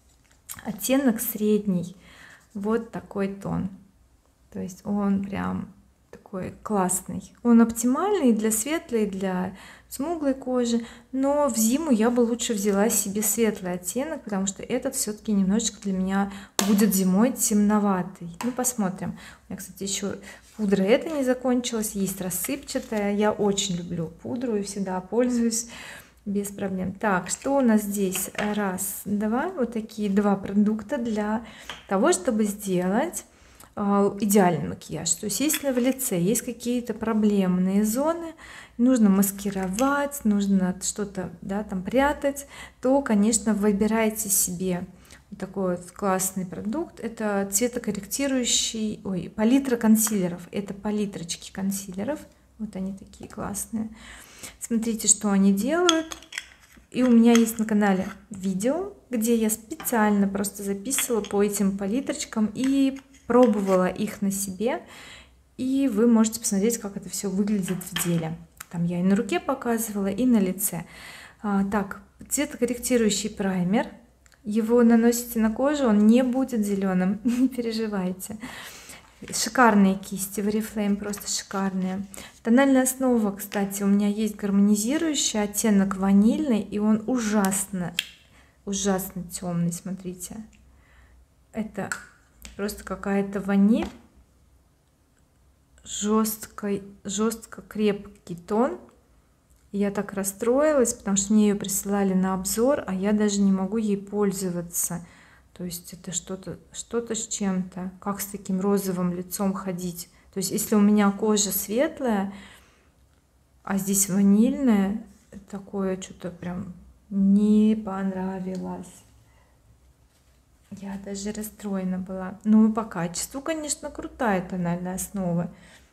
[SPEAKER 1] оттенок средний, вот такой тон, то есть он прям такой классный, он оптимальный для светлой, для смуглой кожи, но в зиму я бы лучше взяла себе светлый оттенок, потому что этот все-таки немножечко для меня будет зимой темноватый. Ну, посмотрим. У меня, кстати, еще пудра эта не закончилась, есть рассыпчатая, я очень люблю пудру и всегда пользуюсь без проблем. Так, что у нас здесь? Раз, два, вот такие два продукта для того, чтобы сделать идеальный макияж. То есть если в лице есть какие-то проблемные зоны, нужно маскировать, нужно что-то, да, там прятать, то, конечно, выбирайте себе вот такой вот классный продукт. Это цветокорректирующий, палитра консилеров, это палитрочки консилеров, вот они такие классные. Смотрите, что они делают. И у меня есть на канале видео, где я специально просто записывала по этим палитрочкам и пробовала их на себе, и вы можете посмотреть, как это все выглядит в деле. Там я и на руке показывала, и на лице. Так, цветокорректирующий праймер, его наносите на кожу, он не будет зеленым, не переживайте. Шикарные кисти в Oriflame, просто шикарные. Тональная основа, кстати, у меня есть гармонизирующий оттенок ванильный, и он ужасно темный, смотрите. Это просто какая-то ваниль, жестко крепкий тон. Я так расстроилась, потому что мне ее присылали на обзор, а я даже не могу ей пользоваться. То есть это что-то с чем-то, как с таким розовым лицом ходить. То есть если у меня кожа светлая, а здесь ванильная, такое что-то прям не понравилось. Я даже расстроена была. Ну, по качеству, конечно, крутая тональная основа,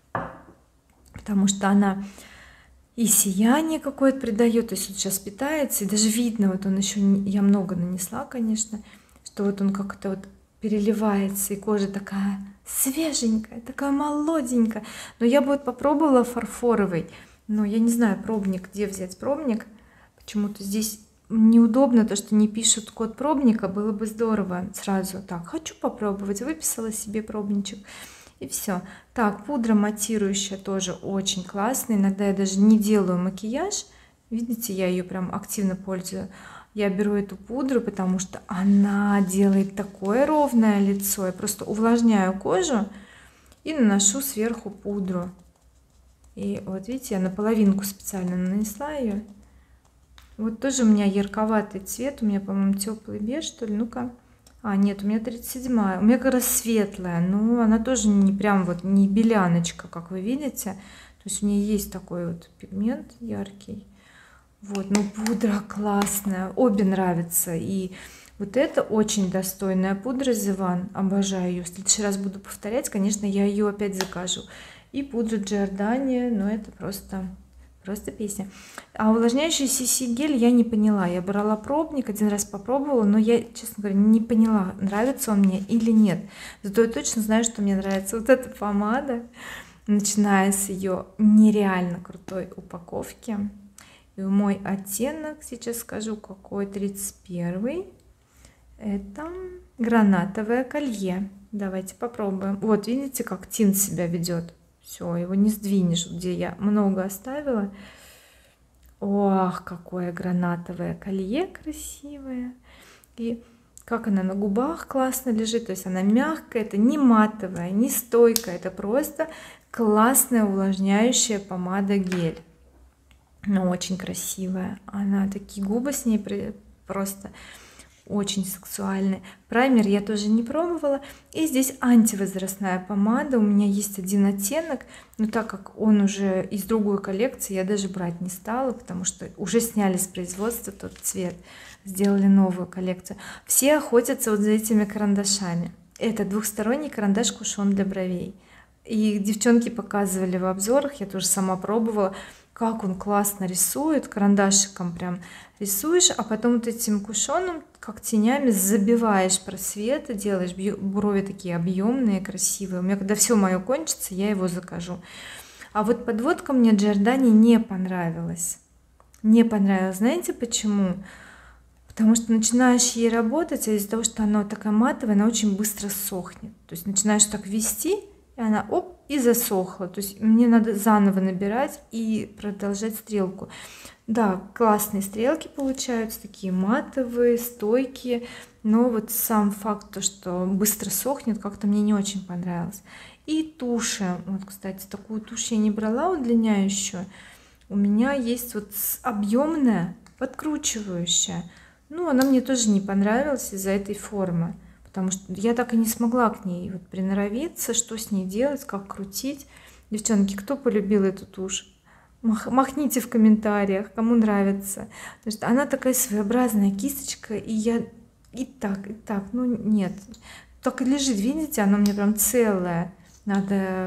[SPEAKER 1] потому что она и сияние какое-то придает, то есть вот сейчас питается, и даже видно, вот он еще, я много нанесла, конечно, что вот он как-то вот переливается, и кожа такая свеженькая, такая молоденькая. Но я бы вот попробовала фарфоровый, но я не знаю пробник, где взять пробник, почему-то здесь неудобно то, что не пишут код пробника. Было бы здорово сразу так, хочу попробовать, выписала себе пробничек, и все. Так, пудра матирующая тоже очень классная, иногда я даже не делаю макияж, видите, я ее прям активно пользую. Я беру эту пудру, потому что она делает такое ровное лицо. Я просто увлажняю кожу и наношу сверху пудру. И вот видите, я наполовинку специально нанесла ее. Вот тоже у меня ярковатый цвет, у меня, по-моему, теплый беж, что ли. Ну-ка. Нет, у меня 37-я. У меня как раз светлая, но она тоже не прям вот не беляночка, как вы видите. То есть у нее есть такой вот пигмент яркий. Вот, ну пудра классная, обе нравятся. И вот это очень достойная пудра Зеван, обожаю ее. В следующий раз буду повторять, конечно, я ее опять закажу. И пудра Giordani, но это просто песня. А увлажняющий CC гель я не поняла. Я брала пробник, один раз попробовала, но я, честно говоря, не поняла, нравится он мне или нет. Зато я точно знаю, что мне нравится вот эта помада, начиная с ее нереально крутой упаковки. И мой оттенок, сейчас скажу какой, 31-й, это гранатовое колье. Давайте попробуем. Вот видите, как тинт себя ведет. Все, его не сдвинешь, где я много оставила. Ох, какое гранатовое колье красивое. И как она на губах классно лежит, то есть она мягкая, это не матовая, не стойкая, это просто классная увлажняющая помада гель. Но очень красивая, она такие губы с ней просто очень сексуальные. Праймер я тоже не пробовала, и здесь антивозрастная помада, у меня есть один оттенок, но так как он уже из другой коллекции, я даже брать не стала, потому что уже сняли с производства тот цвет, сделали новую коллекцию. Все охотятся вот за этими карандашами. Это двухсторонний карандаш кушон для бровей, и девчонки показывали в обзорах, я тоже сама пробовала, как он классно рисует, карандашиком прям рисуешь, а потом вот этим кушоном, как тенями, забиваешь просветы, делаешь, брови такие объемные, красивые. У меня когда все мое кончится, я его закажу. А вот подводка мне Giordani не понравилась. Не понравилась. Знаете почему? Потому что начинаешь ей работать, а из-за того, что она вот такая матовая, она очень быстро сохнет. То есть начинаешь так вести, и она оп, и засохла. То есть мне надо заново набирать и продолжать стрелку. Да, классные стрелки получаются, такие матовые, стойкие, но вот сам факт, то, что быстро сохнет, как-то мне не очень понравилось. И туши, вот, кстати, такую тушь я не брала удлиняющую, у меня есть вот объемная, подкручивающая, ну она мне тоже не понравилась из-за этой формы, потому что я так и не смогла к ней вот приноровиться, что с ней делать, как крутить. Девчонки, кто полюбил эту тушь? Махните в комментариях, кому нравится, потому что она такая своеобразная кисточка, и я и так, ну нет, так и лежит, видите, она у меня прям целая, надо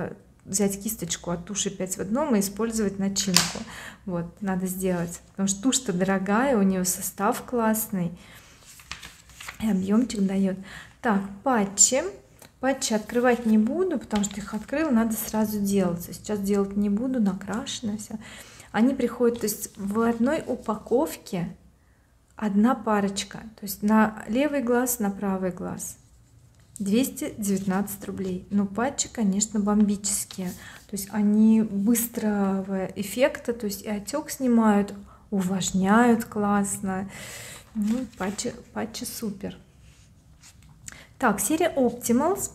[SPEAKER 1] взять кисточку от туши 5 в одном и использовать начинку. Вот, надо сделать, потому что тушь-то дорогая, у нее состав классный и объемчик дает. Так, патчи открывать не буду, потому что их открыл, надо сразу делать. Сейчас делать не буду, накрашено все. Они приходят, то есть в одной упаковке одна парочка, то есть на левый глаз, на правый глаз. 219 рублей. Но патчи, конечно, бомбические, то есть они быстрого эффекта, то есть и отек снимают, увлажняют классно. Ну, патчи супер. Так, серия Optimals,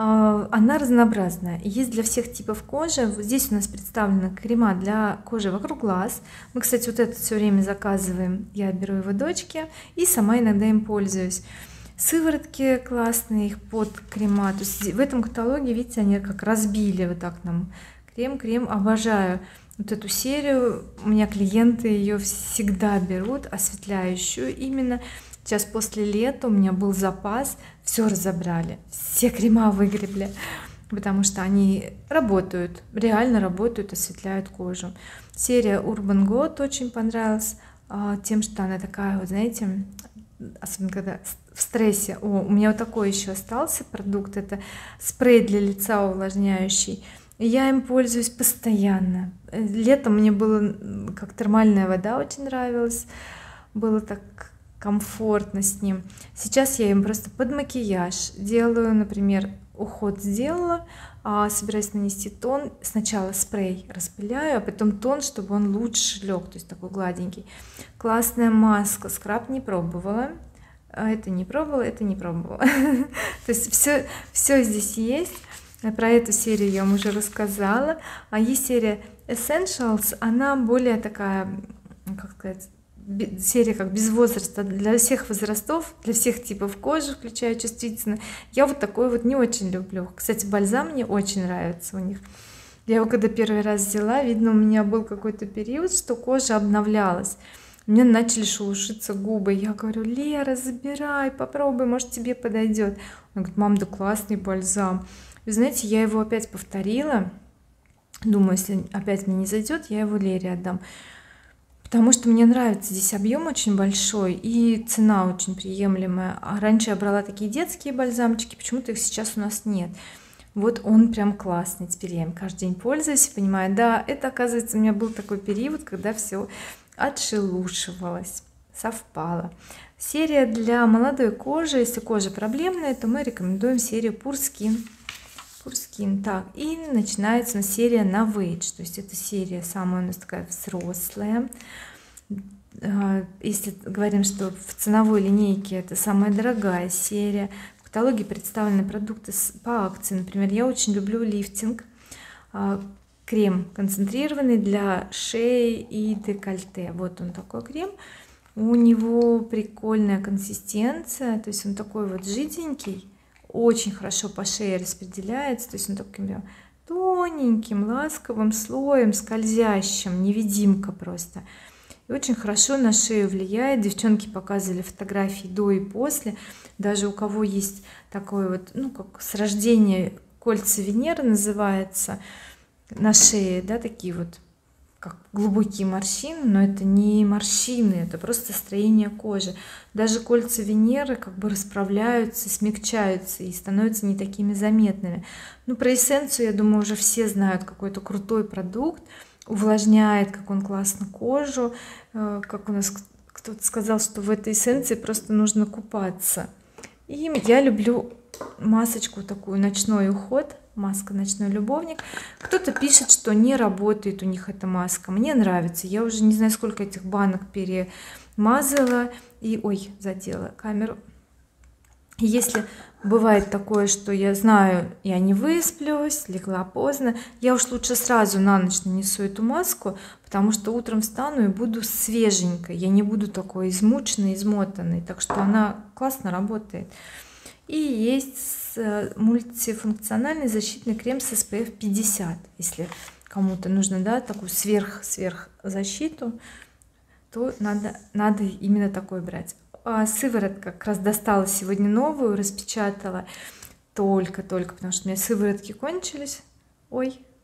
[SPEAKER 1] она разнообразная, есть для всех типов кожи. Здесь у нас представлены крема для кожи вокруг глаз. Мы, кстати, вот это все время заказываем, я беру его дочке и сама иногда им пользуюсь. Сыворотки классные, их под крема, то есть в этом каталоге, видите, они как разбили вот так нам крем, обожаю вот эту серию. У меня клиенты ее всегда берут, осветляющую именно. Сейчас после лета у меня был запас, все разобрали, все крема выгребли, потому что они работают, реально работают, осветляют кожу. Серия Urban God очень понравилась тем, что она такая, вот знаете, особенно когда в стрессе. У меня вот такой еще остался продукт, это спрей для лица увлажняющий. Я им пользуюсь постоянно. Летом мне было как термальная вода, очень нравилась, было так комфортно с ним. Сейчас я им просто под макияж делаю, например, уход сделала, собираюсь нанести тон, сначала спрей распыляю, а потом тон, чтобы он лучше лег, то есть такой гладенький. Классная маска, скраб не пробовала, это не пробовала, это не пробовала. То есть все здесь есть. Про эту серию я вам уже рассказала. А есть серия Essentials, она более такая, как сказать, серия как без возраста, для всех возрастов, для всех типов кожи, включая чувствительную. Я вот такой вот не очень люблю. Кстати, бальзам мне очень нравится у них. Я его когда первый раз взяла, видно, у меня был какой-то период, что кожа обновлялась, у меня начали шелушиться губы. Я говорю: Лера, забирай, попробуй, может тебе подойдет. Она говорит: мам, да классный бальзам. Вы знаете, я его опять повторила, думаю, если опять мне не зайдет, я его Лере отдам, потому что мне нравится, здесь объем очень большой и цена очень приемлемая. А раньше я брала такие детские бальзамчики, почему-то их сейчас у нас нет. Вот он прям классный, теперь я им каждый день пользуюсь и понимаю, да, это, оказывается, у меня был такой период, когда все отшелушивалось, совпало. Серия для молодой кожи, если кожа проблемная, то мы рекомендуем серию Pure Skin. Так, и начинается серия Novage, то есть это серия самая у нас такая взрослая. Если говорим, что в ценовой линейке это самая дорогая серия. В каталоге представлены продукты по акции. Например, я очень люблю лифтинг, крем концентрированный для шеи и декольте. Вот он такой крем, у него прикольная консистенция, то есть он такой вот жиденький, очень хорошо по шее распределяется, то есть он таким тоненьким ласковым слоем скользящим, невидимка просто, и очень хорошо на шею влияет. Девчонки показывали фотографии до и после, даже у кого есть такой вот, ну как с рождения кольца Венеры называется на шее, да, такие вот как глубокие морщины, но это не морщины, это просто строение кожи. Даже кольца Венеры как бы расправляются, смягчаются и становятся не такими заметными. Ну, про эссенцию, я думаю, уже все знают, какой-то крутой продукт, увлажняет, как он классно кожу, как у нас кто-то сказал, что в этой эссенции просто нужно купаться. И я люблю масочку такую, ночной уход, маска ночной любовник. Кто-то пишет, что не работает у них эта маска, мне нравится, я уже не знаю, сколько этих банок перемазала и ой, задела камеру. Если бывает такое, что я знаю, я не высплюсь, легла поздно, я уж лучше сразу на ночь нанесу эту маску, потому что утром встану и буду свеженькой, я не буду такой измученной, измотанной, так что она классно работает. И есть мультифункциональный защитный крем с SPF 50, если кому-то нужно, да, такую сверхзащиту, то надо именно такой брать. А сыворотка как раз достала сегодня новую, распечатала только потому что у меня сыворотки кончились. Ой,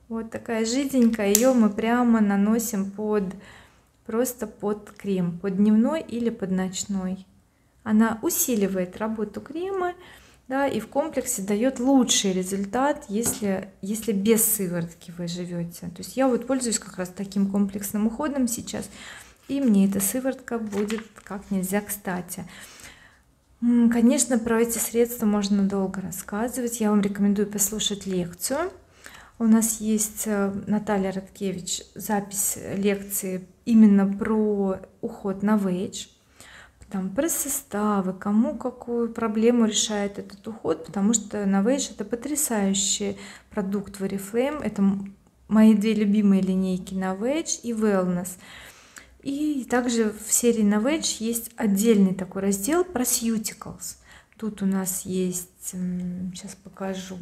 [SPEAKER 1] Вот такая жиденькая, ее мы прямо наносим просто под крем, под дневной или под ночной. Она усиливает работу крема, да, и в комплексе дает лучший результат, если без сыворотки вы живете. То есть я вот пользуюсь как раз таким комплексным уходом сейчас, и мне эта сыворотка будет как нельзя кстати. Конечно, про эти средства можно долго рассказывать. Я вам рекомендую послушать лекцию. У нас есть Наталья Радкевич, запись лекции именно про уход на ВЭЙДЖ, там про составы, кому какую проблему решает этот уход, потому что на ВЭЙДЖ это потрясающий продукт в Oriflame. Это мои две любимые линейки на ВЭЙДЖ и Wellness. И также в серии на ВЭЙДЖ есть отдельный такой раздел про Cuticles. Тут у нас есть, сейчас покажу,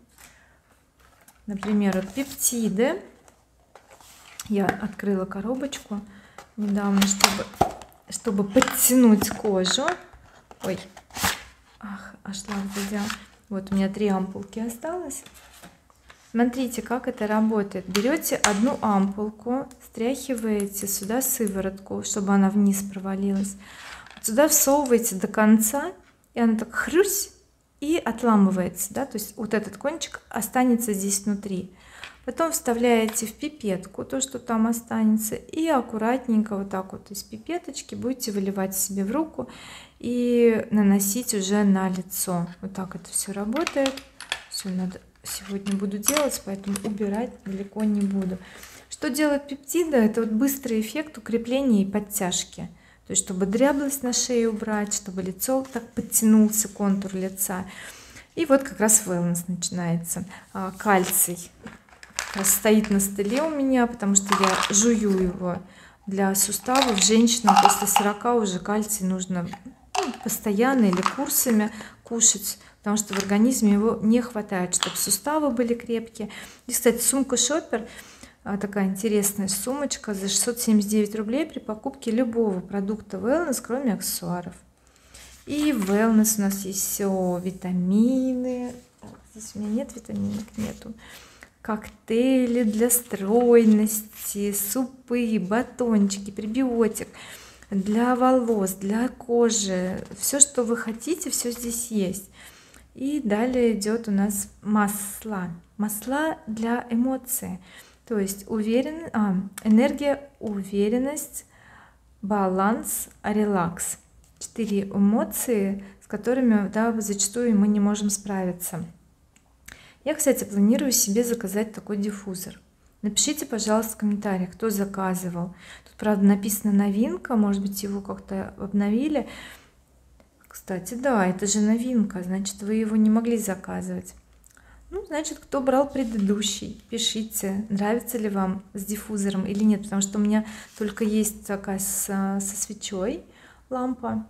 [SPEAKER 1] например, вот пептиды. Я открыла коробочку недавно, чтобы подтянуть кожу. Ой, аж шлак задел. Вот у меня 3 ампулки осталось. Смотрите, как это работает. Берете одну ампулку, стряхиваете сюда сыворотку, чтобы она вниз провалилась, сюда всовываете до конца, и она так хрюсь и отламывается, да, то есть вот этот кончик останется здесь внутри. Потом вставляете в пипетку то, что там останется, и аккуратненько вот так вот из пипеточки будете выливать себе в руку и наносить уже на лицо. Вот так это все работает. Все надо сегодня буду делать, поэтому убирать далеко не буду. Что делает пептида? Это вот быстрый эффект укрепления и подтяжки, то есть чтобы дряблость на шее убрать, чтобы лицо так подтянулся, контур лица. И вот как раз wellness начинается. Кальций как раз стоит на столе у меня, потому что я жую его для суставов. Женщинам после 40 уже кальций нужно постоянно или курсами кушать, потому что в организме его не хватает, чтобы суставы были крепкие. И, кстати, сумка Шоппер, такая интересная сумочка за 679 рублей при покупке любого продукта wellness, кроме аксессуаров. И в wellness у нас есть все витамины. Так, здесь у меня нет витаминок, нету. Коктейли для стройности, супы, батончики, пребиотик для волос, для кожи, все, что вы хотите, все здесь есть. И далее идет у нас масла для эмоций, то есть энергия, уверенность, баланс, релакс. 4 эмоции, с которыми, да, зачастую мы не можем справиться. Я, кстати, планирую себе заказать такой диффузор. Напишите, пожалуйста, в комментариях, кто заказывал. Тут, правда, написано новинка, может быть, его как-то обновили. Кстати, да, это же новинка, значит, вы его не могли заказывать. Ну, значит, кто брал предыдущий, пишите, нравится ли вам с диффузором или нет, потому что у меня только есть такая со свечой лампа.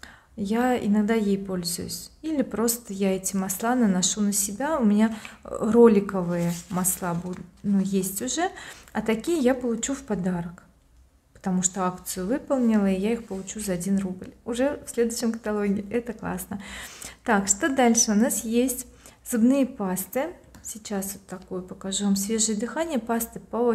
[SPEAKER 1] Я иногда ей пользуюсь, или просто я эти масла наношу на себя. У меня роликовые масла будут, есть уже, а такие я получу в подарок, потому что акцию выполнила, и я их получу за 1 рубль уже в следующем каталоге. Это классно. Так, что дальше? У нас есть зубные пасты. Сейчас вот такую покажу вам. Свежее дыхание, пасты по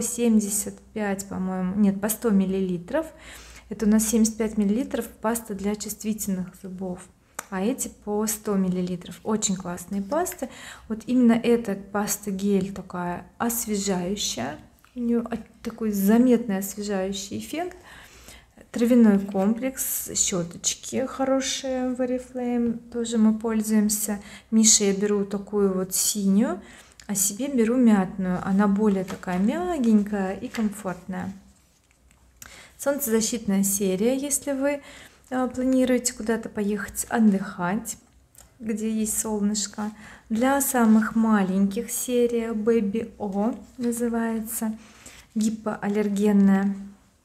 [SPEAKER 1] 75, по-моему, нет, по 100 миллилитров. Это у нас 75 миллилитров паста для чувствительных зубов, а эти по 100 миллилитров. Очень классные пасты. Вот именно эта паста гель такая освежающая, у нее такой заметный освежающий эффект. Травяной комплекс, щеточки хорошие в Oriflame, тоже мы пользуемся. Мише я беру такую вот синюю, а себе беру мятную, она более такая мягенькая и комфортная. Солнцезащитная серия, если вы планируете куда-то поехать отдыхать, где есть солнышко. Для самых маленьких серия Baby O называется, гипоаллергенная.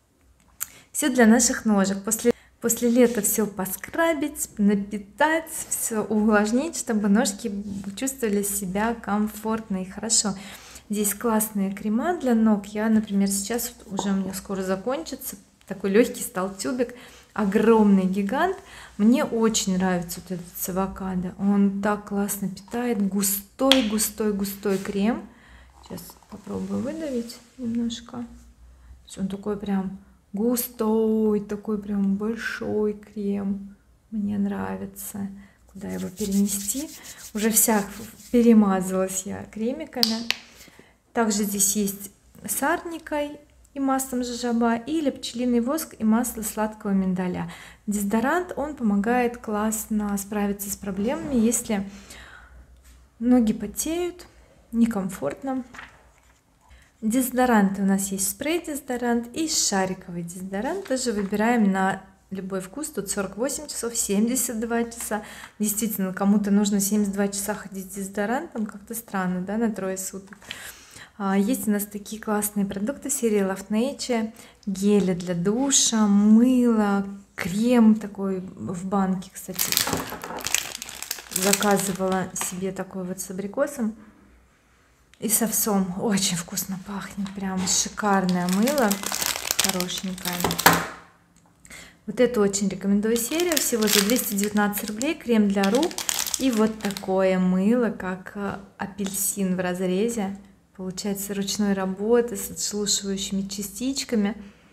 [SPEAKER 1] Все для наших ножек. После лета все поскрабить, напитать, все увлажнить, чтобы ножки чувствовали себя комфортно и хорошо. Здесь классные крема для ног. Я, например, сейчас уже у меня скоро закончится. Такой легкий стал тюбик, огромный гигант. Мне очень нравится вот этот с авокадо. Он так классно питает. Густой крем. Сейчас Попробую выдавить немножко. Он такой прям густой, такой прям большой крем. Мне нравится. Куда его перенести? Уже вся перемазалась я кремиками. Также здесь есть с арникой и маслом жожоба, или пчелиный воск и масло сладкого миндаля. Дезодорант, он помогает классно справиться с проблемами, если ноги потеют, некомфортно. Дезодоранты у нас есть спрей-дезодорант и шариковый дезодорант. Тоже выбираем на любой вкус. Тут 48 часов, 72 часа. Действительно, кому-то нужно 72 часа ходить с дезодорантом, как-то странно, да, на трое суток. Есть у нас такие классные продукты в серии Love Nature: гели для душа, мыло, крем такой в банке. Кстати, заказывала себе такой вот с абрикосом и с овсом. Очень вкусно пахнет, прям шикарное мыло, хорошенькое. Вот эту очень рекомендую серию. Всего за 219 рублей крем для рук и вот такое мыло, как апельсин в разрезе. Получается ручной работы с отшелушивающими частичками.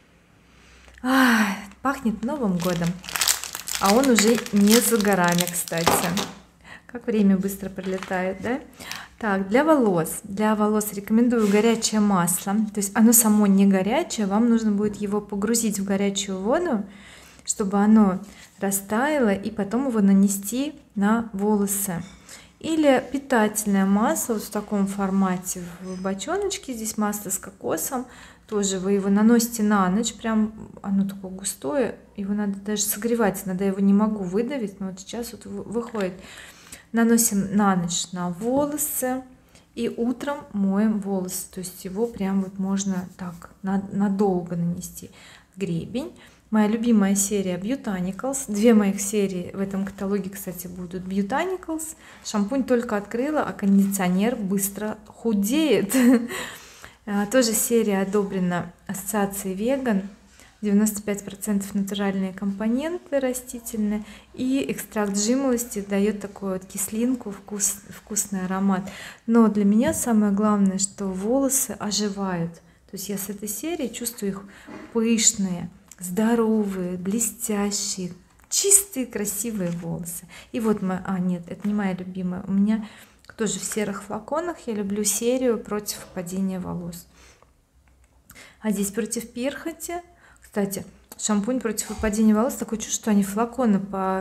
[SPEAKER 1] Пахнет Новым годом, а он уже не за горами, кстати. Как время быстро пролетает, да? Так, для волос рекомендую горячее масло. То есть оно само не горячее, вам нужно будет его погрузить в горячую воду, чтобы оно растаяло, и потом его нанести на волосы. Или питательное масло вот в таком формате в бочоночке. Здесь масло с кокосом, тоже вы его наносите на ночь, прям оно такое густое, его надо даже согревать, иногда его не могу выдавить, но вот сейчас вот выходит. Наносим на ночь на волосы и утром моем волосы, то есть его прям вот можно так надолго нанести. Гребень. Моя любимая серия Botanicals. Две моих серии в этом каталоге, кстати, будут Botanicals. Шампунь только открыла, а кондиционер быстро худеет. Тоже серия одобрена ассоциацией веган. 95% натуральные компоненты растительные, и экстракт жимолости дает такую вот кислинку, вкусный аромат. Но для меня самое главное, что волосы оживают. То есть я с этой серии чувствую их пышные, здоровые, блестящие, чистые, красивые волосы. И вот нет, это не моя любимая, у меня тоже в серых флаконах. Я люблю серию против выпадения волос. А здесь против перхоти. Кстати, шампунь против выпадения волос, такое чувство, что они флаконы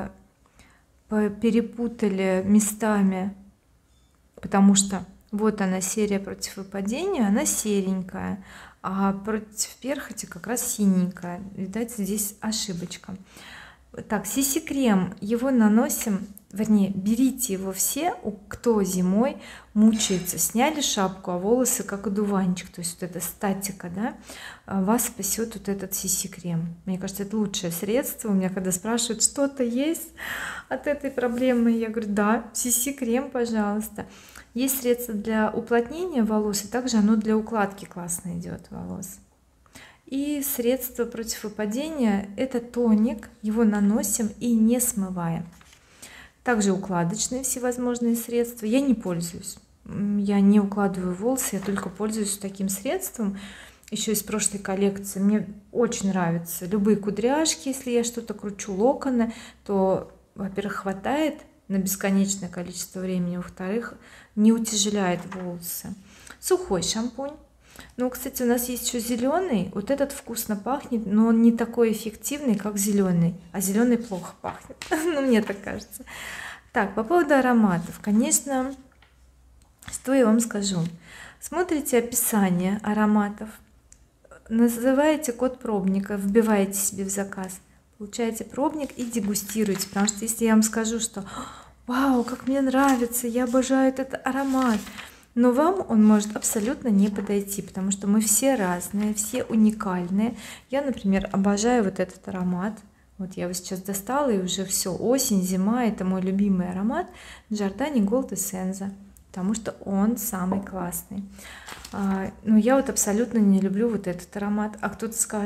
[SPEAKER 1] перепутали местами, потому что вот она серия против выпадения, она серенькая, а против перхоти как раз синенькая. Видать, здесь ошибочка. Так, CC крем, его наносим, вернее, берите его все, кто зимой мучается, сняли шапку, а волосы как одуванчик, то есть вот эта статика, да, вас спасет вот этот CC крем. Мне кажется, это лучшее средство. У меня когда спрашивают, что-то есть от этой проблемы, я говорю, да, CC крем, пожалуйста. Есть средство для уплотнения волос, и также оно для укладки классно идет волос. И средство против выпадения — это тоник, его наносим и не смываем. Также укладочные всевозможные средства. Я не пользуюсь, я не укладываю волосы, я только пользуюсь таким средством, еще из прошлой коллекции. Мне очень нравится. Любые кудряшки, если я что-то кручу, локоны, то, во-первых, хватает на бесконечное количество времени, во-вторых, не утяжеляет волосы. Сухой шампунь. Ну, кстати, у нас есть еще зеленый. Вот этот вкусно пахнет, но он не такой эффективный, как зеленый. А зеленый плохо пахнет. Ну, мне так кажется. Так, по поводу ароматов. Конечно, что я вам скажу. Смотрите описание ароматов, называете код пробника, вбиваете себе в заказ, получаете пробник и дегустируете. Потому что если я вам скажу, что вау, как мне нравится, я обожаю этот аромат, но вам он может абсолютно не подойти, потому что мы все разные, все уникальные. Я, например, обожаю вот этот аромат. Вот я его сейчас достала, и уже все, осень, зима, это мой любимый аромат Giordani Gold Essenza, потому что он самый классный. Но я вот абсолютно не люблю вот этот аромат. А кто-то скажет,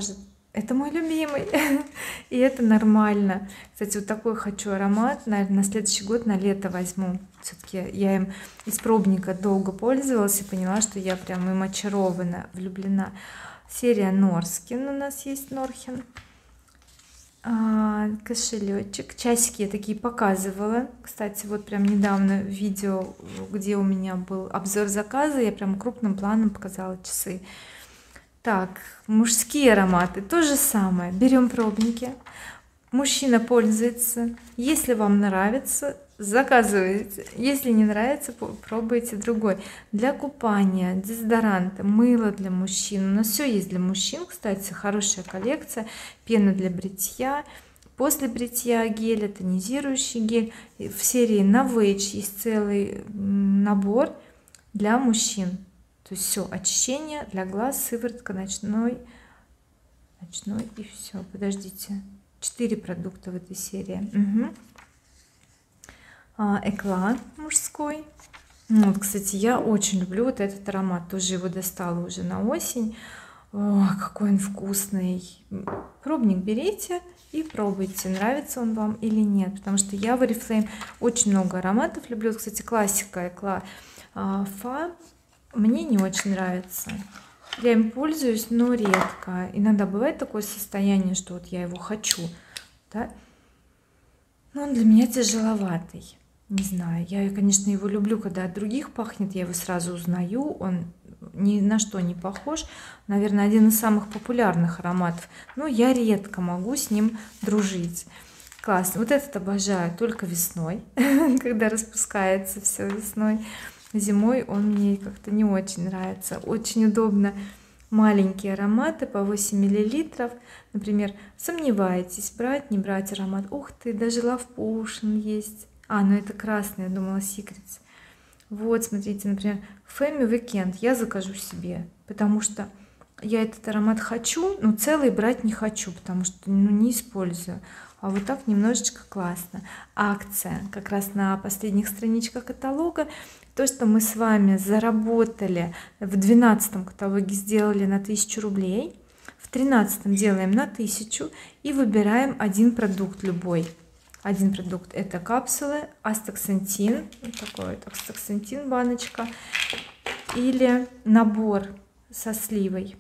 [SPEAKER 1] это мой любимый. И это нормально. Кстати, вот такой хочу аромат, наверное, на следующий год на лето возьму. Все-таки я им из пробника долго пользовалась и поняла, что я прям им очарована, влюблена. Серия Норскин, у нас есть Норхен. Кошелечек, часики я такие показывала, кстати, вот прям недавно видео, где у меня был обзор заказа, я прям крупным планом показала часы. Так, мужские ароматы то же самое, берем пробники, мужчина пользуется, если вам нравится, заказывайте, если не нравится, пробуйте другой. Для купания дезодоранты, мыло для мужчин, у нас все есть для мужчин, кстати, хорошая коллекция, пена для бритья, после бритья геля, тонизирующий гель. В серии Novage есть целый набор для мужчин, то есть все, очищение для глаз, сыворотка, ночной и все. Подождите, 4 продукта в этой серии. Эклад мужской. Вот, кстати, я очень люблю вот этот аромат, тоже его достала уже на осень. О, какой он вкусный. Пробник берите и пробуйте, нравится он вам или нет, потому что я в Oriflame очень много ароматов люблю. Кстати, классика Эклад Фа мне не очень нравится, я им пользуюсь, но редко. Иногда бывает такое состояние, что вот я его хочу, да? Но он для меня тяжеловатый. Не знаю, я, конечно, его люблю, когда от других пахнет, я его сразу узнаю, он ни на что не похож, наверное, один из самых популярных ароматов, но я редко могу с ним дружить. Классно, вот этот обожаю только весной, когда распускается все весной. Зимой он мне как-то не очень нравится. Очень удобно маленькие ароматы по 8 мл, например, сомневаетесь, брать не брать аромат, ух ты, даже Love Potion есть. Ну это красный, я думала Secrets. Вот, смотрите, например, Femme Weekend я закажу себе, потому что я этот аромат хочу, но целый брать не хочу, потому что не использую. А вот так немножечко классно. Акция как раз на последних страничках каталога. То, что мы с вами заработали в 12 каталоге, сделали на 1000 рублей, в 13 делаем на 1000 и выбираем один продукт любой. Один продукт — это капсулы астаксантин, вот такой вот астаксантин баночка, или набор со сливой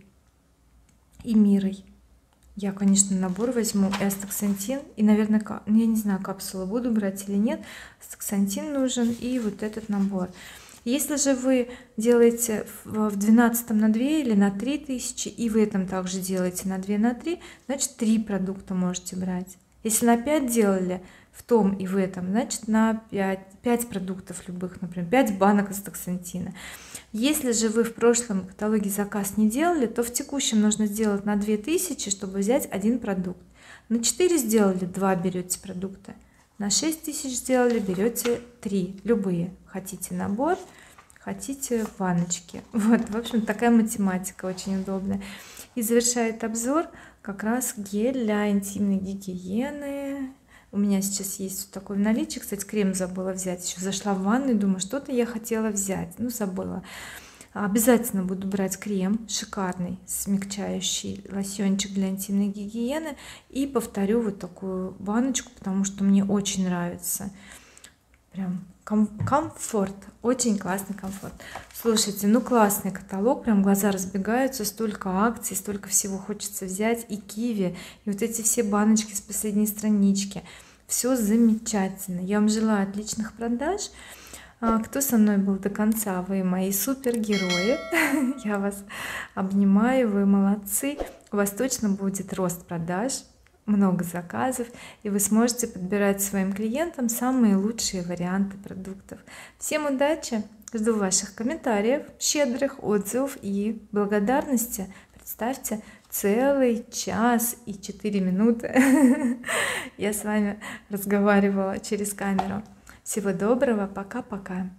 [SPEAKER 1] и мирой. Я, конечно, набор возьму и астаксантин, и, наверное, я не знаю, капсулы буду брать или нет. Астаксантин нужен и вот этот набор. Если же вы делаете в 12 на 2 или на 3000, и в этом также делаете на 2 на 3, значит 3 продукта можете брать. Если на 5 делали в том и в этом, значит на 5 продуктов любых, например 5 банок астаксантина. Если же вы в прошлом каталоге заказ не делали, то в текущем нужно сделать на 2000, чтобы взять один продукт. На 4 сделали, 2 берете продукта. На 6000 сделали, берете 3 любые. Хотите набор, хотите баночки. Вот, в общем, такая математика очень удобная. И завершает обзор как раз гель для интимной гигиены. У меня сейчас есть вот такой в наличии. Кстати, крем забыла взять, еще зашла в ванную, думаю, что-то я хотела взять, ну забыла. Обязательно буду брать крем шикарный, смягчающий лосьончик для интимной гигиены, и повторю вот такую баночку, потому что мне очень нравится. Прям комфорт, очень классный комфорт. Слушайте, ну классный каталог, прям глаза разбегаются, столько акций, столько всего хочется взять, и киви, и вот эти все баночки с последней странички, все замечательно. Я вам желаю отличных продаж. Кто со мной был до конца, вы мои супергерои. Я вас обнимаю, вы молодцы. У вас точно будет рост продаж, много заказов, и вы сможете подбирать своим клиентам самые лучшие варианты продуктов. Всем удачи, жду ваших комментариев, щедрых отзывов и благодарности. Представьте, целый час и 4 минуты я с вами разговаривала через камеру. Всего доброго, пока-пока.